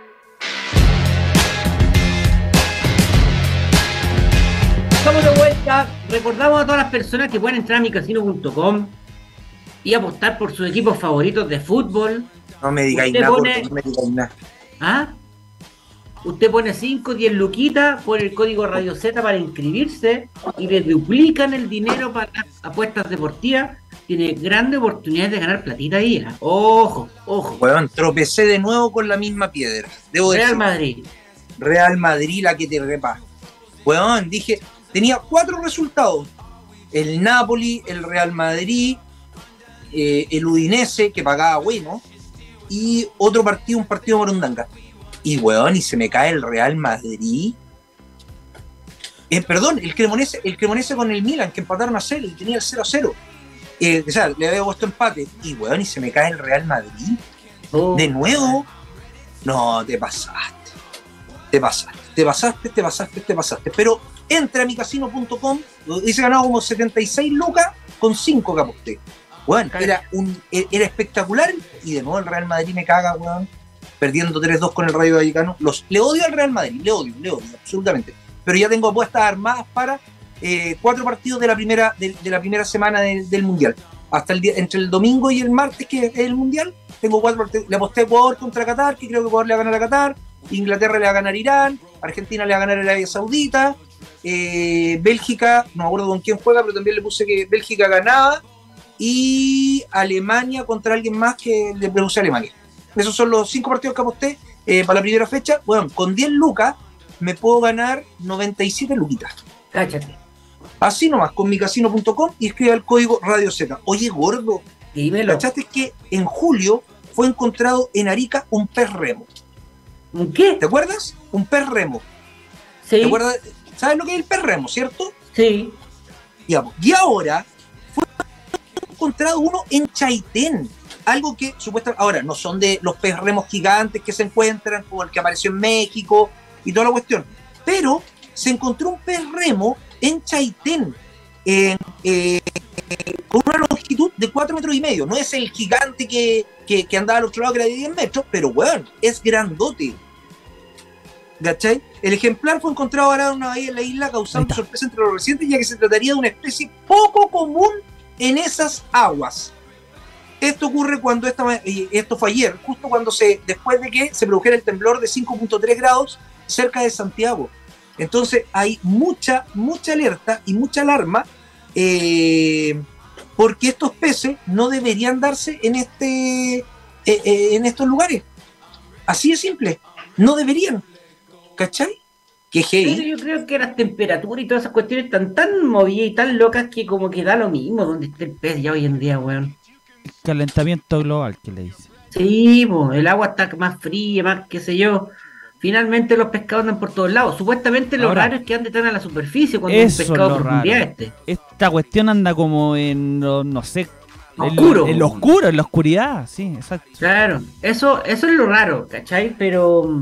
Estamos de vuelta. Recordamos a todas las personas que pueden entrar a micasino.com y apostar por sus equipos favoritos de fútbol. No me digáis Usted nada, pone- no me digáis nada. ¿Ah? Usted pone 5, 10 luquitas, pone el código Radio Z para inscribirse y le duplican el dinero para las apuestas deportivas. Tiene grandes oportunidades de ganar platita ahí. ¿Eh? Ojo, ojo. Weón, tropecé de nuevo con la misma piedra. Debo Real decir, Madrid. Real Madrid, la que te repa. Weón, dije, tenía 4 resultados. El Napoli, el Real Madrid, el Udinese, que pagaba bueno, y otro partido, un partido morondanga. Y weón, y se me cae el Real Madrid. Perdón, el Cremonese con el Milan, que empataron a 0 y tenía el 0-0. O sea, le había puesto empate. Y weón, y se me cae el Real Madrid. Oh. De nuevo. No, te pasaste. Pero entra a micasino.com, dice ganado como 76 lucas con 5 que aposté. Weón, era espectacular. Y de nuevo el Real Madrid me caga, weón. Perdiendo 3-2 con el Rayo Vallecano. Le odio al Real Madrid, le odio, absolutamente. Pero ya tengo apuestas armadas para 4 partidos de la primera semana del Mundial. Hasta el día, entre el domingo y el martes, que es el Mundial, tengo 4 partidos. Le aposté a Ecuador contra Qatar, que creo que Ecuador le va a ganar a Qatar. Inglaterra le va a ganar a Irán. Argentina le va a ganar a Arabia Saudita. Bélgica, no me acuerdo con quién juega, pero también le puse que Bélgica ganaba. Y Alemania contra alguien más que le puse a Alemania. Esos son los 5 partidos que aposté para la primera fecha. Bueno, con 10 lucas me puedo ganar 97 luquitas. Cáchate. Así nomás, con micasino.com y escribe el código Radio Z. Oye, gordo, Dímelo. ¿cachaste que en julio fue encontrado en Arica un pez remo? ¿Un qué? ¿Te acuerdas? Un pez remo. Sí. ¿Te acuerdas? ¿Sabes lo que es el pez remo, cierto? Sí. Digamos. Y ahora fue encontrado uno en Chaitén. Algo que supuestamente, ahora, no son de los pez remos gigantes que se encuentran, como el que apareció en México y toda la cuestión. Pero se encontró un pez remo en Chaitén, con una longitud de 4,5 metros. No es el gigante que andaba al otro lado, que era de 10 metros, pero weón, es grandote. ¿Cachai? El ejemplar fue encontrado ahora en una bahía en la isla, causando sorpresa entre los residentes, ya que se trataría de una especie poco común en esas aguas. Esto ocurre cuando esto fue ayer, justo después de que se produjera el temblor de 5.3 grados cerca de Santiago. Entonces hay mucha alerta y mucha alarma, porque estos peces no deberían darse en estos lugares. Así de simple, no deberían. ¿Cachai? Que Pero yo creo que las temperaturas y todas esas cuestiones están tan movidas y tan locas que como que da lo mismo donde esté el pez ya hoy en día, weón. Calentamiento global, que le dice. Sí, el agua está más fría, más qué sé yo. Finalmente los pescados andan por todos lados. Supuestamente lo Ahora, raro es que andan tan a la superficie cuando un eso es pescado lo profundidad raro. Esta cuestión anda como en, no sé, Oscuro. En lo oscuro, en la oscuridad, sí, exacto. Claro, eso es lo raro, ¿cachai? Pero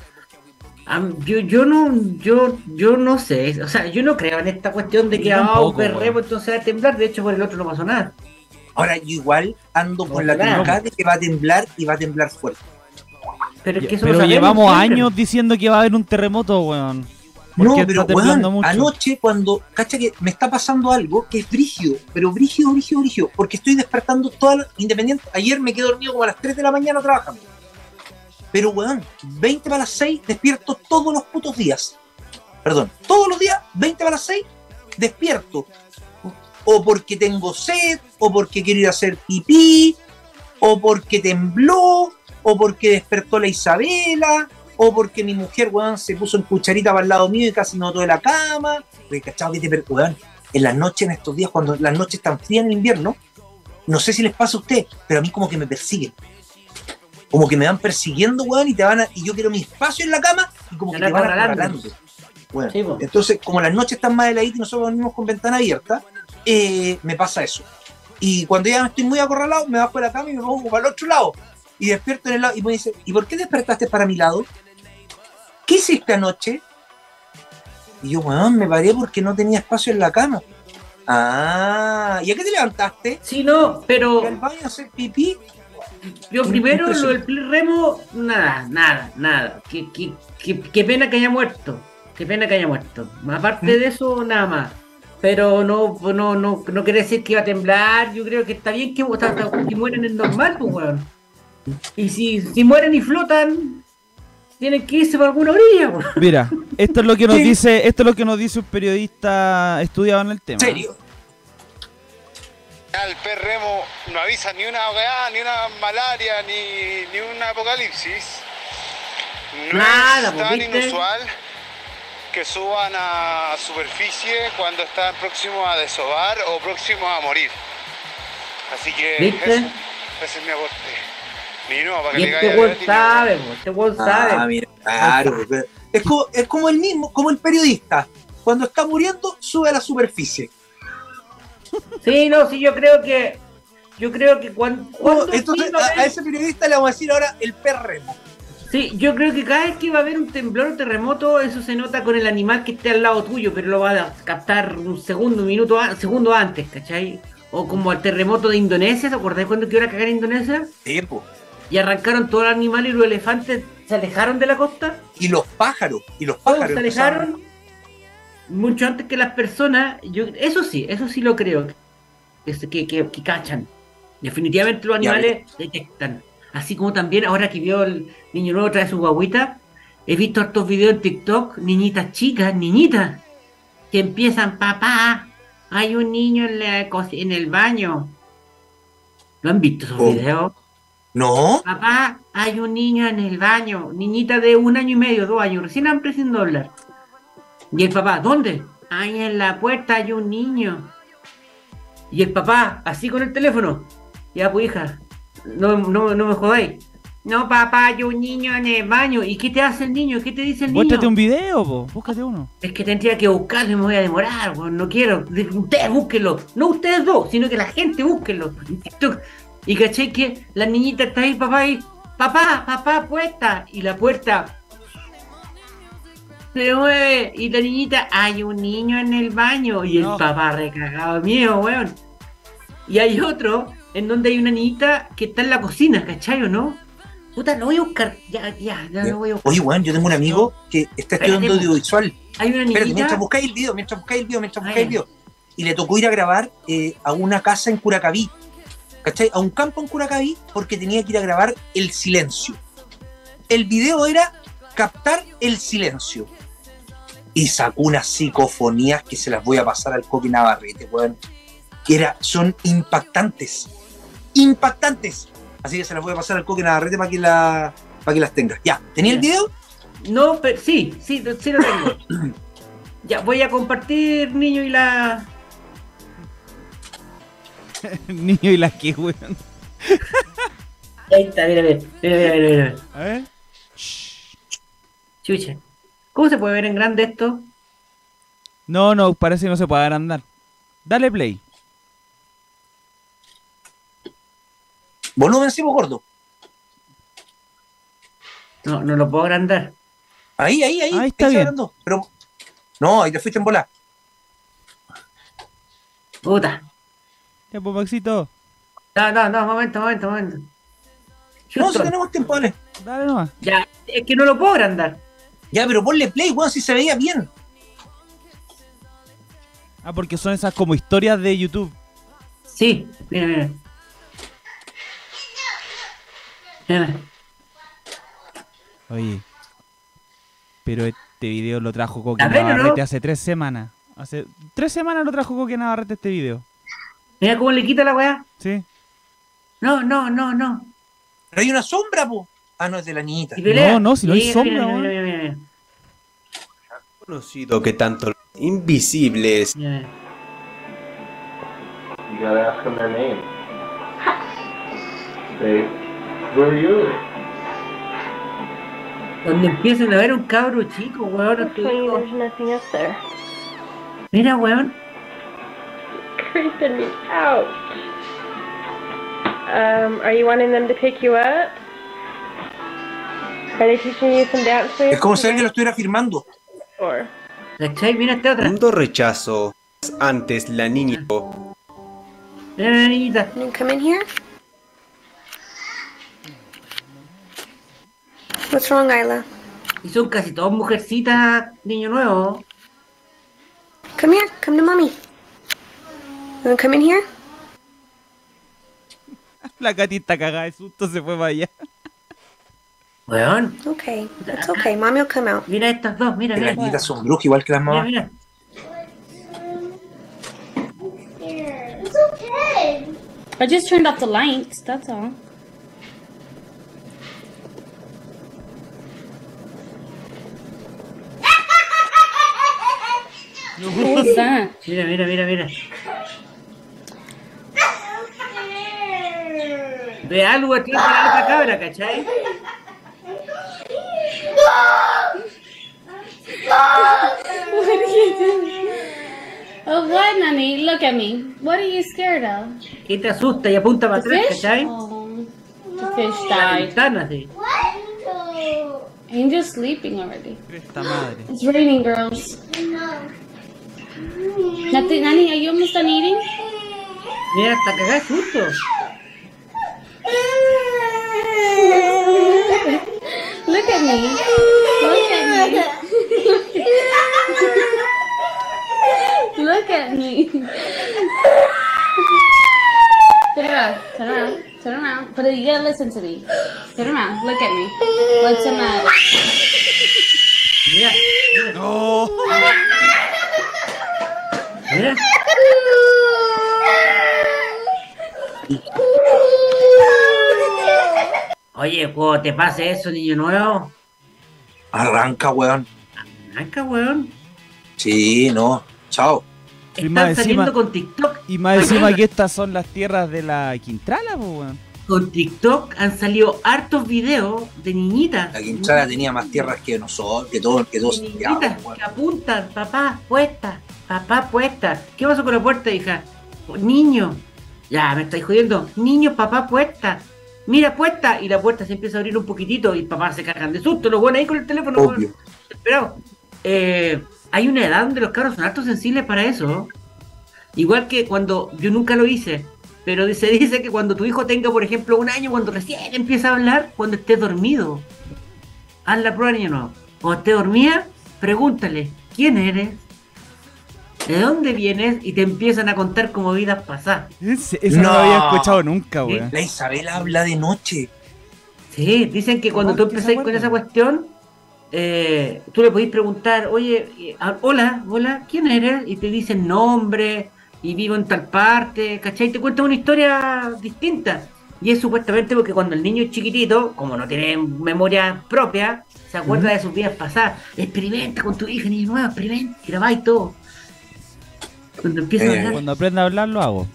yo no sé, o sea, yo no creo en esta cuestión de que un perremo entonces va a temblar. De hecho, por el otro no pasó nada. Ahora, yo igual ando con la trincada de que va a temblar y va a temblar fuerte. Pero es que eso Pero lo sabemos llevamos siempre. años diciendo que va a haber un terremoto, weón. No, Porque pero está temblando weón, mucho. anoche cuando, cacha que me está pasando algo que es brígido, pero brígido, porque estoy despertando independiente. Ayer me quedé dormido como a las 3 de la mañana trabajando. Pero weón, 20 para las 6 despierto todos los putos días. Perdón, todos los días, 20 para las 6 despierto. O porque tengo sed, o porque quiero ir a hacer pipí, o porque tembló, o porque despertó la Isabela, o porque mi mujer, weón, se puso en cucharita para el lado mío y casi no de la cama. Porque, ¿cachado? Weón, en las noches, en estos días, cuando las noches están frías en el invierno, no sé si les pasa a ustedes, pero a mí como que me persiguen. Como que me van persiguiendo, weón, y yo quiero mi espacio en la cama y como que te van acorralando. Bueno, sí, entonces, como las noches están más heladitas y nosotros dormimos con ventana abierta, me pasa eso. Y cuando ya estoy muy acorralado, me bajo de la cama y me pongo para el otro lado. Y despierto en el lado y me dice, ¿y por qué despertaste para mi lado? ¿Qué hiciste anoche? Y yo, weón, me paré porque no tenía espacio en la cama. Ah, ¿y a qué te levantaste? Sí, no, pero... ¿Al baño a hacer pipí? Yo primero, lo del Play Remo, nada. Qué pena que haya muerto. Qué pena que haya muerto. Aparte de eso, nada más. Pero no quiere decir que iba a temblar. Yo creo que está bien que mueren es normal, pues, weón. Y si mueren y flotan, tienen que irse por alguna orilla, weón. Mira, esto es lo que nos dice un periodista estudiado en el tema. ¿En serio? El pez remo no avisa ni una weá, ni una malaria, ni un apocalipsis. No nada, es tan ¿viste? inusual que suban a superficie cuando están próximos a desovar o próximos a morir. Así que ¿viste? ese es mi aporte. Ni no, para que Y le este caiga weón gratis, sabe, este weón sabe. Mira, claro. Es como el mismo, como el periodista. Cuando está muriendo, sube a la superficie. Sí, no, sí, yo creo que cuando Entonces, a ese periodista le vamos a decir ahora el pez remo. sí, yo creo que cada vez que va a haber un temblor o terremoto, eso se nota con el animal que esté al lado tuyo, pero lo va a captar un segundo antes, ¿cachai? O como el terremoto de Indonesia, ¿te acordás cuando que iba a cagar en Indonesia? Sí, po. Y arrancaron todos los animales y los elefantes se alejaron de la costa. Y los pájaros. Todos se alejaron mucho antes que las personas. Eso sí lo creo. Que cachan. Definitivamente los animales detectan. Así como también ahora que vio el niño nuevo trae su guagüita, he visto hartos videos en TikTok, niñitas, que empiezan, papá, hay un niño en el baño. ¿Lo han visto esos videos? No. Papá, hay un niño en el baño. Niñita de 1 año y medio, 2 años, recién aprendiendo a hablar. Y el papá, ¿dónde? Ahí en la puerta hay un niño. Y el papá, así con el teléfono. Ya, pues hija, no me jodáis. No, papá, hay un niño en el baño. ¿Y qué te hace el niño? ¿Qué te dice el niño? Muéstrate un video, po. Búscate uno. Es que tendría que buscarlo y me voy a demorar, pues, no quiero. Ustedes búsquenlo. No ustedes dos, sino que la gente búsquenlo. En TikTok. Y caché que la niñita está ahí, papá, ahí. Papá, puerta. Y la puerta se mueve. Y la niñita, hay un niño en el baño. Y el papá recagado mío, weón. Y hay otro en donde hay una niñita que está en la cocina, ¿cachai o no? Puta, lo voy a buscar. Ya lo voy a buscar. Oye, weón, yo tengo un amigo que está estudiando audiovisual. Hay una niñita. Pero mientras buscáis el video. Y le tocó ir a grabar a una casa en Curacaví. ¿Cachai? A un campo en Curacaví porque tenía que ir a grabar el silencio. El video era captar el silencio. Y sacó unas psicofonías que se las voy a pasar al Coque Navarrete, weón. Son impactantes. Así que se las voy a pasar al Coque Navarrete para que las tengas. Ya, ¿tenía el video? No, pero sí lo tengo. Ya, voy a compartir, niño, y la... Niño y la que, weón. Ahí está, mira. A ver. Chucha. ¿Cómo se puede ver en grande esto? No, parece que no se puede agrandar. Dale play. Volumen, sí, vos, gordo. No lo puedo agrandar. Ahí está bien. Agrandó. Pero no, ahí te fuiste en bola. Puta. Ya, pues, Maxito. No, momento. No, si tenemos tiempo, dale. Dale nomás. Ya, es que no lo puedo agrandar. Ya, pero ponle play, weón, si se veía bien. Ah, porque son esas como historias de YouTube. Sí, mira. Oye, pero este video lo trajo Coque A ver, Navarrete ¿no? hace 3 semanas. Hace 3 semanas lo trajo Coque Navarrete este video. Mira cómo le quita la weá. ¿Sí? No. Pero hay una sombra, po. Ah, no, es de la niñita. Y pelea. No, si no hay Mira, sombra, mira, weón. mira, mira, mira. Conocido que tanto los invisibles Mira. You gotta ask them their name. They, who are you? Cuando empiezan a ver un cabro chico, weón, a tu Hopefully hijo. there's nothing up there. Mira, weón. Creeping me out. Are you wanting them to pick you up? Are they teaching you some dance moves? Es como si alguien lo estuviera firmando. Or ¿Cachai? Mira esta otra. mundo rechazo. Antes la niña Mira la niñita. can you come in here? What's wrong, Isla? Y son casi todas mujercitas, niño nuevo. Come here. Come to mommy. You wanna come in here? La gatita cagada de susto se fue para allá. Weón. Okay. It's okay. Mommy will come out. Mira estas dos, mira, Que las mira. niñitas son brujas igual que las Mira, mamás. mira. It's okay. I just turned off the lights, that's all. What was that? Mira, mira, mira, mira. Ve algo atrás de la otra cabra, ¿cachai? What are you doing? Oh, what, Nani? Look at me. What are you scared of? ¿Qué te asusta y apunta para The atrás, fish? ¿cachai? Oh, the fish La died. ventana, así. Angel's sleeping already. Esta madre. It's raining, girls. Nani, are you almost done eating? Mira, hasta cagada de susto. Look at me. Look at me. Look at me. Turn around. Turn around. Turn around. But you gotta listen to me. Turn around. Look at me. What's the matter? Mira, mira. No. Mira. Oye, cuando te pase eso, niño nuevo, Arranca, weón. arranca, weón. Sí, no. Chao. Y más Están saliendo encima- con TikTok. Y más encima que estas son las tierras de la Quintrala, pues, weón. Con TikTok han salido hartos videos de niñitas. La Quintrala tenía más tierras que nosotros, que todos. De niñitas que apuntan, papá, puesta, papá, puesta. ¿Qué pasó con la puerta, hija? Niño. Ya, me estáis jodiendo. Niño, papá, puesta. Mira, puesta. Y la puerta se empieza a abrir un poquitito y papá se cagan de susto. Los buenos ahí con el teléfono. Obvio. Pero hay una edad donde los cabros son hartos sensibles para eso. Igual que cuando, yo nunca lo hice, pero se dice que cuando tu hijo tenga, por ejemplo, 1 año, cuando recién empieza a hablar, cuando esté dormido, haz la prueba, niño, no. Cuando esté dormida, pregúntale, ¿quién eres? ¿De dónde vienes? Y te empiezan a contar como vidas pasadas. Eso no lo había escuchado nunca, weón. La Isabel habla de noche. Sí, dicen que cuando Oh, tú ¿qué se empezás con acuerdan? esa cuestión, tú le podés preguntar, oye, hola, ¿quién eres? Y te dicen nombre, y vivo en tal parte, ¿cachai? Te cuentan una historia distinta. Y es supuestamente porque cuando el niño es chiquitito, como no tiene memoria propia, se acuerda de sus vidas pasadas. Experimenta con tu hija, niño nuevo, experimenta, grabá y todo. Cuando empieza a hablar, Cuando aprenda a hablar, lo hago.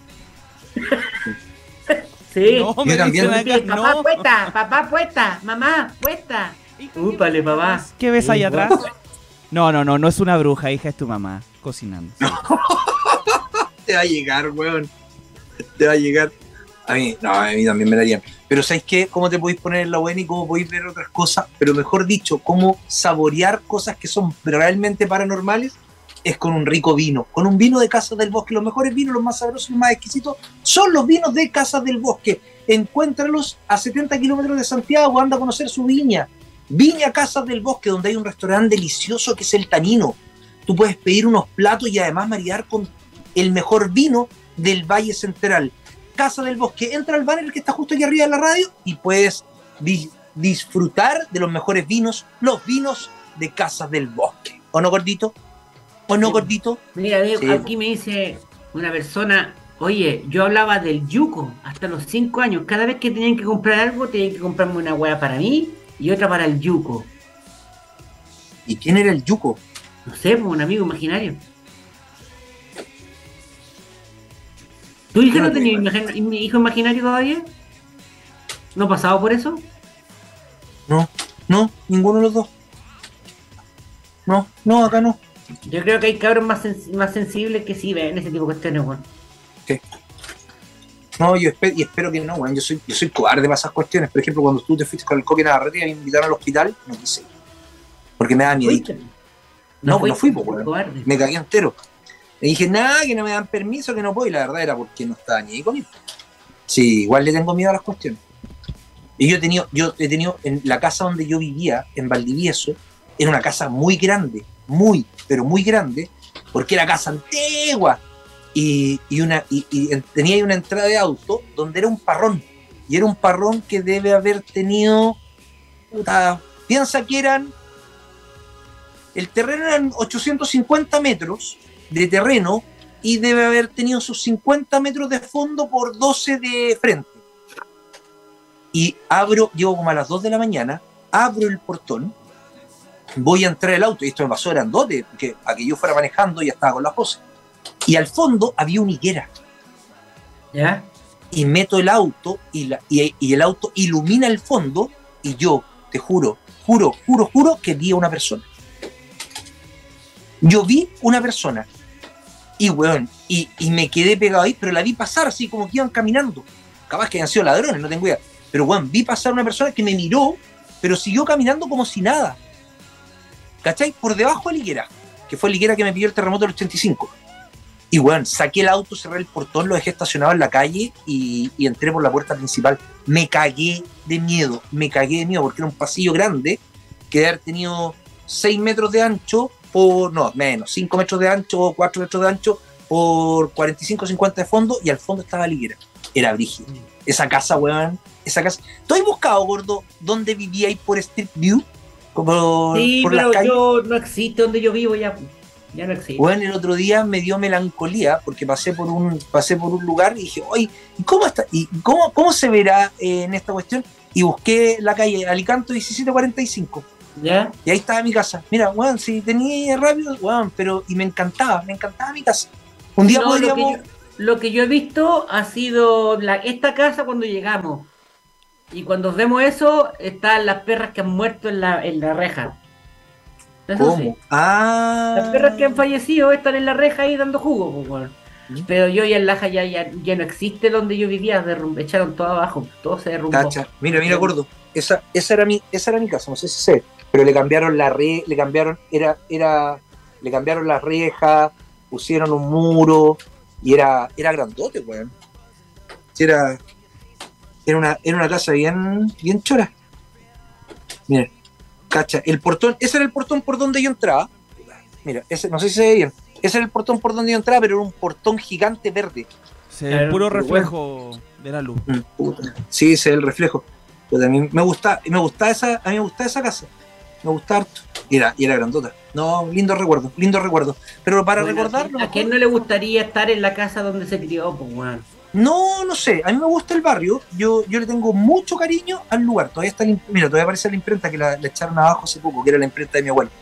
sí. No, Yo me también. dicen acá, Papá no. puesta, papá puesta, mamá puesta. Úpale, papá. ¿Qué ves ahí Sí, atrás? No es una bruja, hija, es tu mamá cocinando. Te va a llegar, weón. Te va a llegar. A mí también me darían. Pero ¿sabéis qué? ¿Cómo te podéis poner en la buena y cómo podéis ver otras cosas? Pero mejor dicho, cómo saborear cosas que son realmente paranormales es con un rico vino. Con un vino de Casas del Bosque. Los mejores vinos, los más sabrosos y los más exquisitos son los vinos de Casas del Bosque. Encuéntralos a 70 kilómetros de Santiago. Anda a conocer su viña. Viña Casas del Bosque, donde hay un restaurante delicioso que es el Tanino. Tú puedes pedir unos platos y además maridar con el mejor vino del Valle Central. Casa del Bosque, entra al banner que está justo aquí arriba de la radio y puedes disfrutar de los mejores vinos, los vinos de Casas del Bosque. ¿O no, gordito? ¿O no, gordito? Mira, Sí. aquí me dice una persona, Oye, yo hablaba del yuco hasta los 5 años. Cada vez que tenían que comprar algo, tenían que comprarme una hueá para mí y otra para el yuco. ¿Y quién era el yuco? No sé, pues un amigo imaginario. ¿Tu hija no tenía hijo imaginario todavía? ¿No pasaba por eso? No, ninguno de los dos. No, acá no. Yo creo que hay cabros más sensibles que sí ven ese tipo de cuestiones, weón. ¿Qué? No, yo espero que no, weón. Yo soy cobarde para esas cuestiones. Por ejemplo, cuando tú te fuiste con el Coque Navarrete y me invitaron al hospital, no quise. Porque me da miedo. No fui, pues, weón. Me cagué entero. Le dije, nada, que no me dan permiso, que no puedo. Y la verdad era porque no estaba ni ahí conmigo. Sí, igual le tengo miedo a las cuestiones. Y yo he tenido en la casa donde yo vivía, en Valdivieso, era una casa muy grande, pero muy grande, porque era casa antigua. Y tenía ahí una entrada de auto donde era un parrón. Y era un parrón que debe haber tenido. Piensa que el terreno eran 850 metros de terreno y debe haber tenido sus 50 metros de fondo por 12 de frente. Y llego como a las 2 de la mañana, abro el portón, voy a entrar el auto, y esto me pasó grandote, porque a que yo fuera manejando ya estaba con la esposa. Y al fondo había una higuera. ¿Ya? Y meto el auto, y el auto ilumina el fondo, y yo, te juro que vi a una persona. Yo vi una persona. Y weón, y me quedé pegado ahí, pero la vi pasar así como que iban caminando. Capaz que hayan sido ladrones, no tengo idea. Pero weón, vi pasar una persona que me miró, pero siguió caminando como si nada. ¿Cachai? Por debajo de la higuera, que fue la higuera que me pidió el terremoto del 85. Y weón, saqué el auto, cerré el portón, lo dejé estacionado en la calle y entré por la puerta principal. Me cagué de miedo, porque era un pasillo grande que debe haber tenido 6 metros de ancho menos, 5 metros de ancho o 4 metros de ancho por 45 50 de fondo, y al fondo estaba la higuera. Era brígido. Esa casa, weón, ¿tú has buscado, gordo, dónde vivíais por Street View? Sí, por pero las yo no existe donde yo vivo, ya no existe. Bueno, el otro día me dio melancolía porque pasé por un lugar y dije, oye, ¿cómo está? ¿Y cómo se verá en esta cuestión? Y busqué la calle Alicanto 1745. ¿Ya? Y ahí estaba mi casa. Mira, weón, si tenía rápido, weón, y me encantaba mi casa. Un día podríamos... Lo que yo he visto ha sido esta casa cuando llegamos. Y cuando vemos eso, están las perras que han muerto en la reja. Eso ¿Cómo? sí. Las perras que han fallecido están en la reja ahí dando jugo, pues, bueno. Pero yo y en Laja ya no existe donde yo vivía, echaron todo abajo, todo se derrumbó. Cacha. Mira, gordo, esa era mi casa, no sé si sé, pero le cambiaron la reja, pusieron un muro y era grandote, weón. Era una casa bien chora. Mira, cacha, el portón, ese era el portón por donde yo entraba. Mira, ese, no sé si se ve bien. Ese era el portón por donde yo entraba, pero era un portón gigante verde. Se ve el puro reflejo de la luz. Sí, ese es el reflejo. Pero también me gusta esa casa. Me gusta harto. Y era grandota. No, lindo recuerdo. Pero para recordarlo. ¿A quién no le gustaría estar en la casa donde se crió, pues, weón? No sé. A mí me gusta el barrio. Yo le tengo mucho cariño al lugar. Todavía está todavía aparece la imprenta que la echaron abajo hace poco, que era la imprenta de mi abuelo.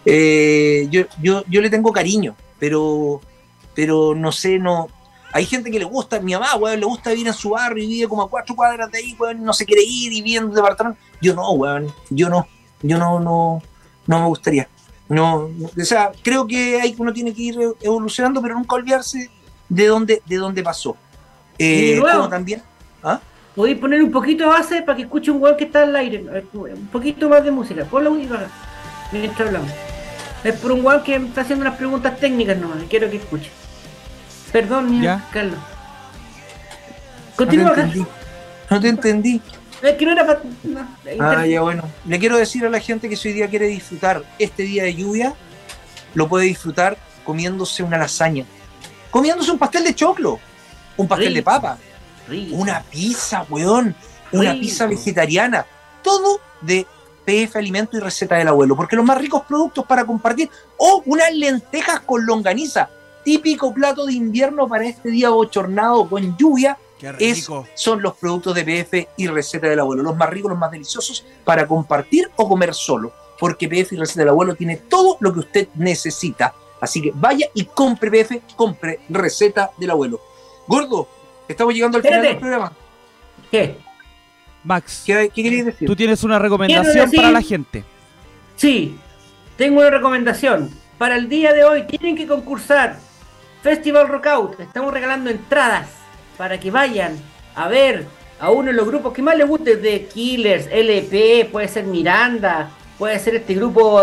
Yo le tengo cariño, pero no sé, no. Hay gente que le gusta, mi mamá, weón, le gusta vivir en su barrio y vive como a 4 cuadras de ahí, weón, no se quiere ir y vive en un departamento. Yo no, weón, yo no me gustaría. No, o sea, creo que uno tiene que ir evolucionando, pero nunca olvidarse de dónde pasó. Como también. ¿Ah? ¿Podéis poner un poquito de base para que escuche un weón que está al aire? Un poquito más de música. Ponlo y para mientras hablamos. Es por un weón que me está haciendo unas preguntas técnicas nomás. Quiero que escuche. Perdón, Carlos. Continúa. No te entendí. Es que no era para... ya bueno. Le quiero decir a la gente que si hoy día quiere disfrutar este día de lluvia, lo puede disfrutar comiéndose una lasaña, comiéndose un pastel de choclo, un pastel de papa, una pizza, weón, una pizza vegetariana, todo de PF Alimento y Receta del Abuelo, porque los más ricos productos para compartir, o unas lentejas con longaniza. típico plato de invierno para este día bochornado con lluvia. Qué rico. Son los productos de PF y Receta del Abuelo, los más ricos, los más deliciosos para compartir o comer solo, porque PF y Receta del Abuelo tiene todo lo que usted necesita. Así que vaya y compre PF, compre Receta del Abuelo. Gordo, estamos llegando al final del programa. ¿Qué? Max, ¿Qué querías decir? tú tienes una recomendación para la gente. Sí, tengo una recomendación. Para el día de hoy tienen que concursar Festival Rockout. Estamos regalando entradas para que vayan a ver a uno de los grupos que más les guste, de Killers, LP, puede ser Miranda, puede ser este grupo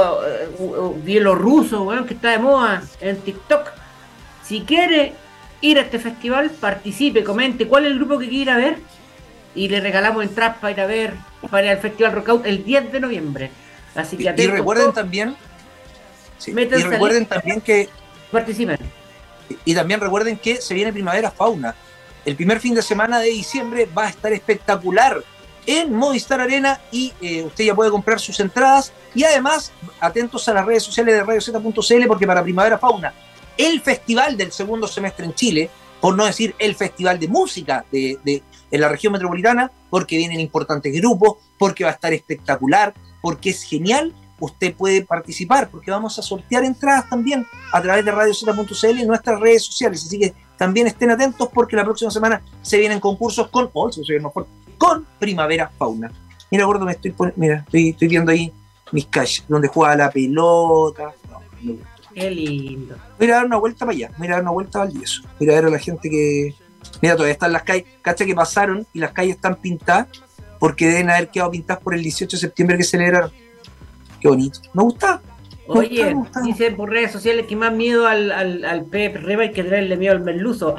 bielorruso, bueno, que está de moda en TikTok. Si quiere ir a este festival, participe, comente cuál es el grupo que quiere ir a ver y le regalamos entradas para ir a ver para ir al Festival Rockout el 10 de noviembre. Así que y recuerden también, sí, y recuerden también que participen. Y también recuerden que se viene Primavera Fauna. El primer fin de semana de diciembre va a estar espectacular en Movistar Arena y usted ya puede comprar sus entradas. Y además, atentos a las redes sociales de RadioZ.cl, porque para Primavera Fauna, el festival del segundo semestre en Chile, por no decir el festival de música en la región metropolitana, porque vienen importantes grupos, porque va a estar espectacular, porque es genial, usted puede participar, porque vamos a sortear entradas también a través de RadioZ.cl en nuestras redes sociales. Así que también estén atentos, porque la próxima semana se vienen concursos con Primavera Fauna. Mira, gordo, estoy viendo ahí mis cash, donde juega la pelota. Qué lindo. Voy a ir a dar una vuelta para allá, voy a ir a dar una vuelta a Valdivieso. Voy a ir a ver a la gente que... Mira, todavía están las calles, cacha que pasaron y las calles están pintadas, porque deben haber quedado pintadas por el 18 de septiembre que celebraron. Qué bonito. Me gusta. Oye, dicen por redes sociales que más miedo al Pep Reba hay que tenerle miedo al merluzo.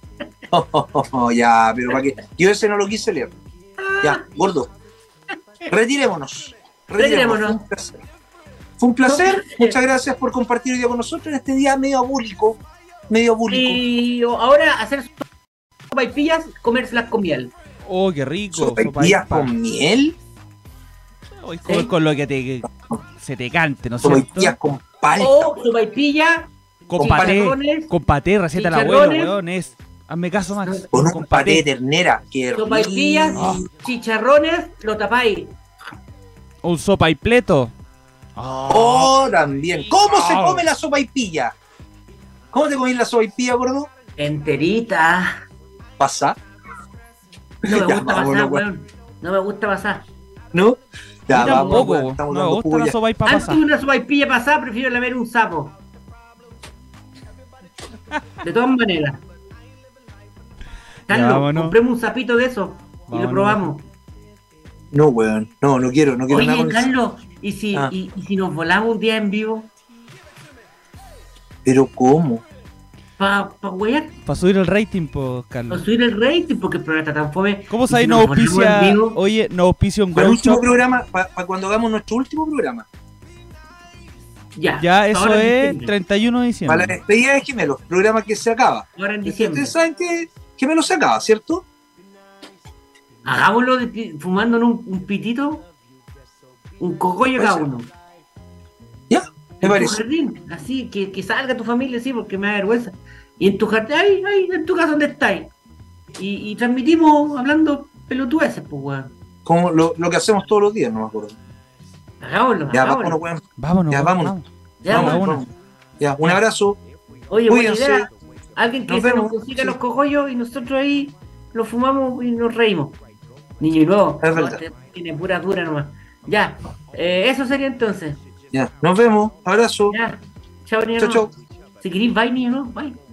Ya, pero para qué. Yo ese no lo quise leer. Ya, gordo. Retirémonos. Fue un placer. Muchas gracias por compartir hoy día con nosotros en este día medio abúlico. Y ahora hacer sopaipillas, comérselas con miel. Oh, qué rico. ¿Sopaipillas con miel? Hoy con lo que se te cante, ¿no es cierto? Sopaipillas con palta. O sopaipilla con paté, receta del abuelo, weón. Hazme caso, Max. Con paté de ternera. Sopaipillas, chicharrones, lo tapáis. Un sopaipleto. También. ¿Cómo se come la sopaipilla? ¿Cómo te comís la sopaipilla, gordo? Enterita. ¿Pasá? No me gusta pasar, weón. No me gusta pasar. ¿No? Ya, tampoco, no me gusta la sopaipilla pasar. Antes de una sopaipilla pasar, prefiero lamer un sapo. De todas maneras. Carlos, compremos un sapito de eso y lo probamos. No, weón. No quiero Oye, nada con Carlos, ¿y si nos volamos un día en vivo? ¿Pero cómo? ¿Para wear? Para subir el rating, pues, Carlos. Para subir el rating, porque el programa está tan fome. ¿Cómo sabes no auspicia? Oye, no auspicia un para el último shop? programa, para cuando hagamos nuestro último programa. Ya, eso es 31 de diciembre. Para la despedida de Gemelos, programa que se acaba. Ahora en diciembre. Ustedes saben que Gemelos se acaba, ¿cierto? Hagámoslo fumándonos un pitito, un cogollo cada uno. Ya, me en parece. Tu jardín, así, que salga tu familia, sí, porque me da vergüenza. Y en tu jardín, ahí, en tu casa donde estáis. Y transmitimos hablando pelotudeces, pues, weón. Como lo que hacemos todos los días, no me acuerdo. Hagámoslo. Ya, vámonos, weón. Vámonos. Ya, un abrazo. Oye, buena idea. Alguien que se nos consiga los cogollos y nosotros ahí los fumamos y nos reímos. Niño y nuevo. Es verdad. Tiene pura dura nomás. Ya, eso sería entonces. Ya, nos vemos. Abrazo. Ya. Chao, niño. Chao. Si queréis, bye, niño, ¿no? Bye.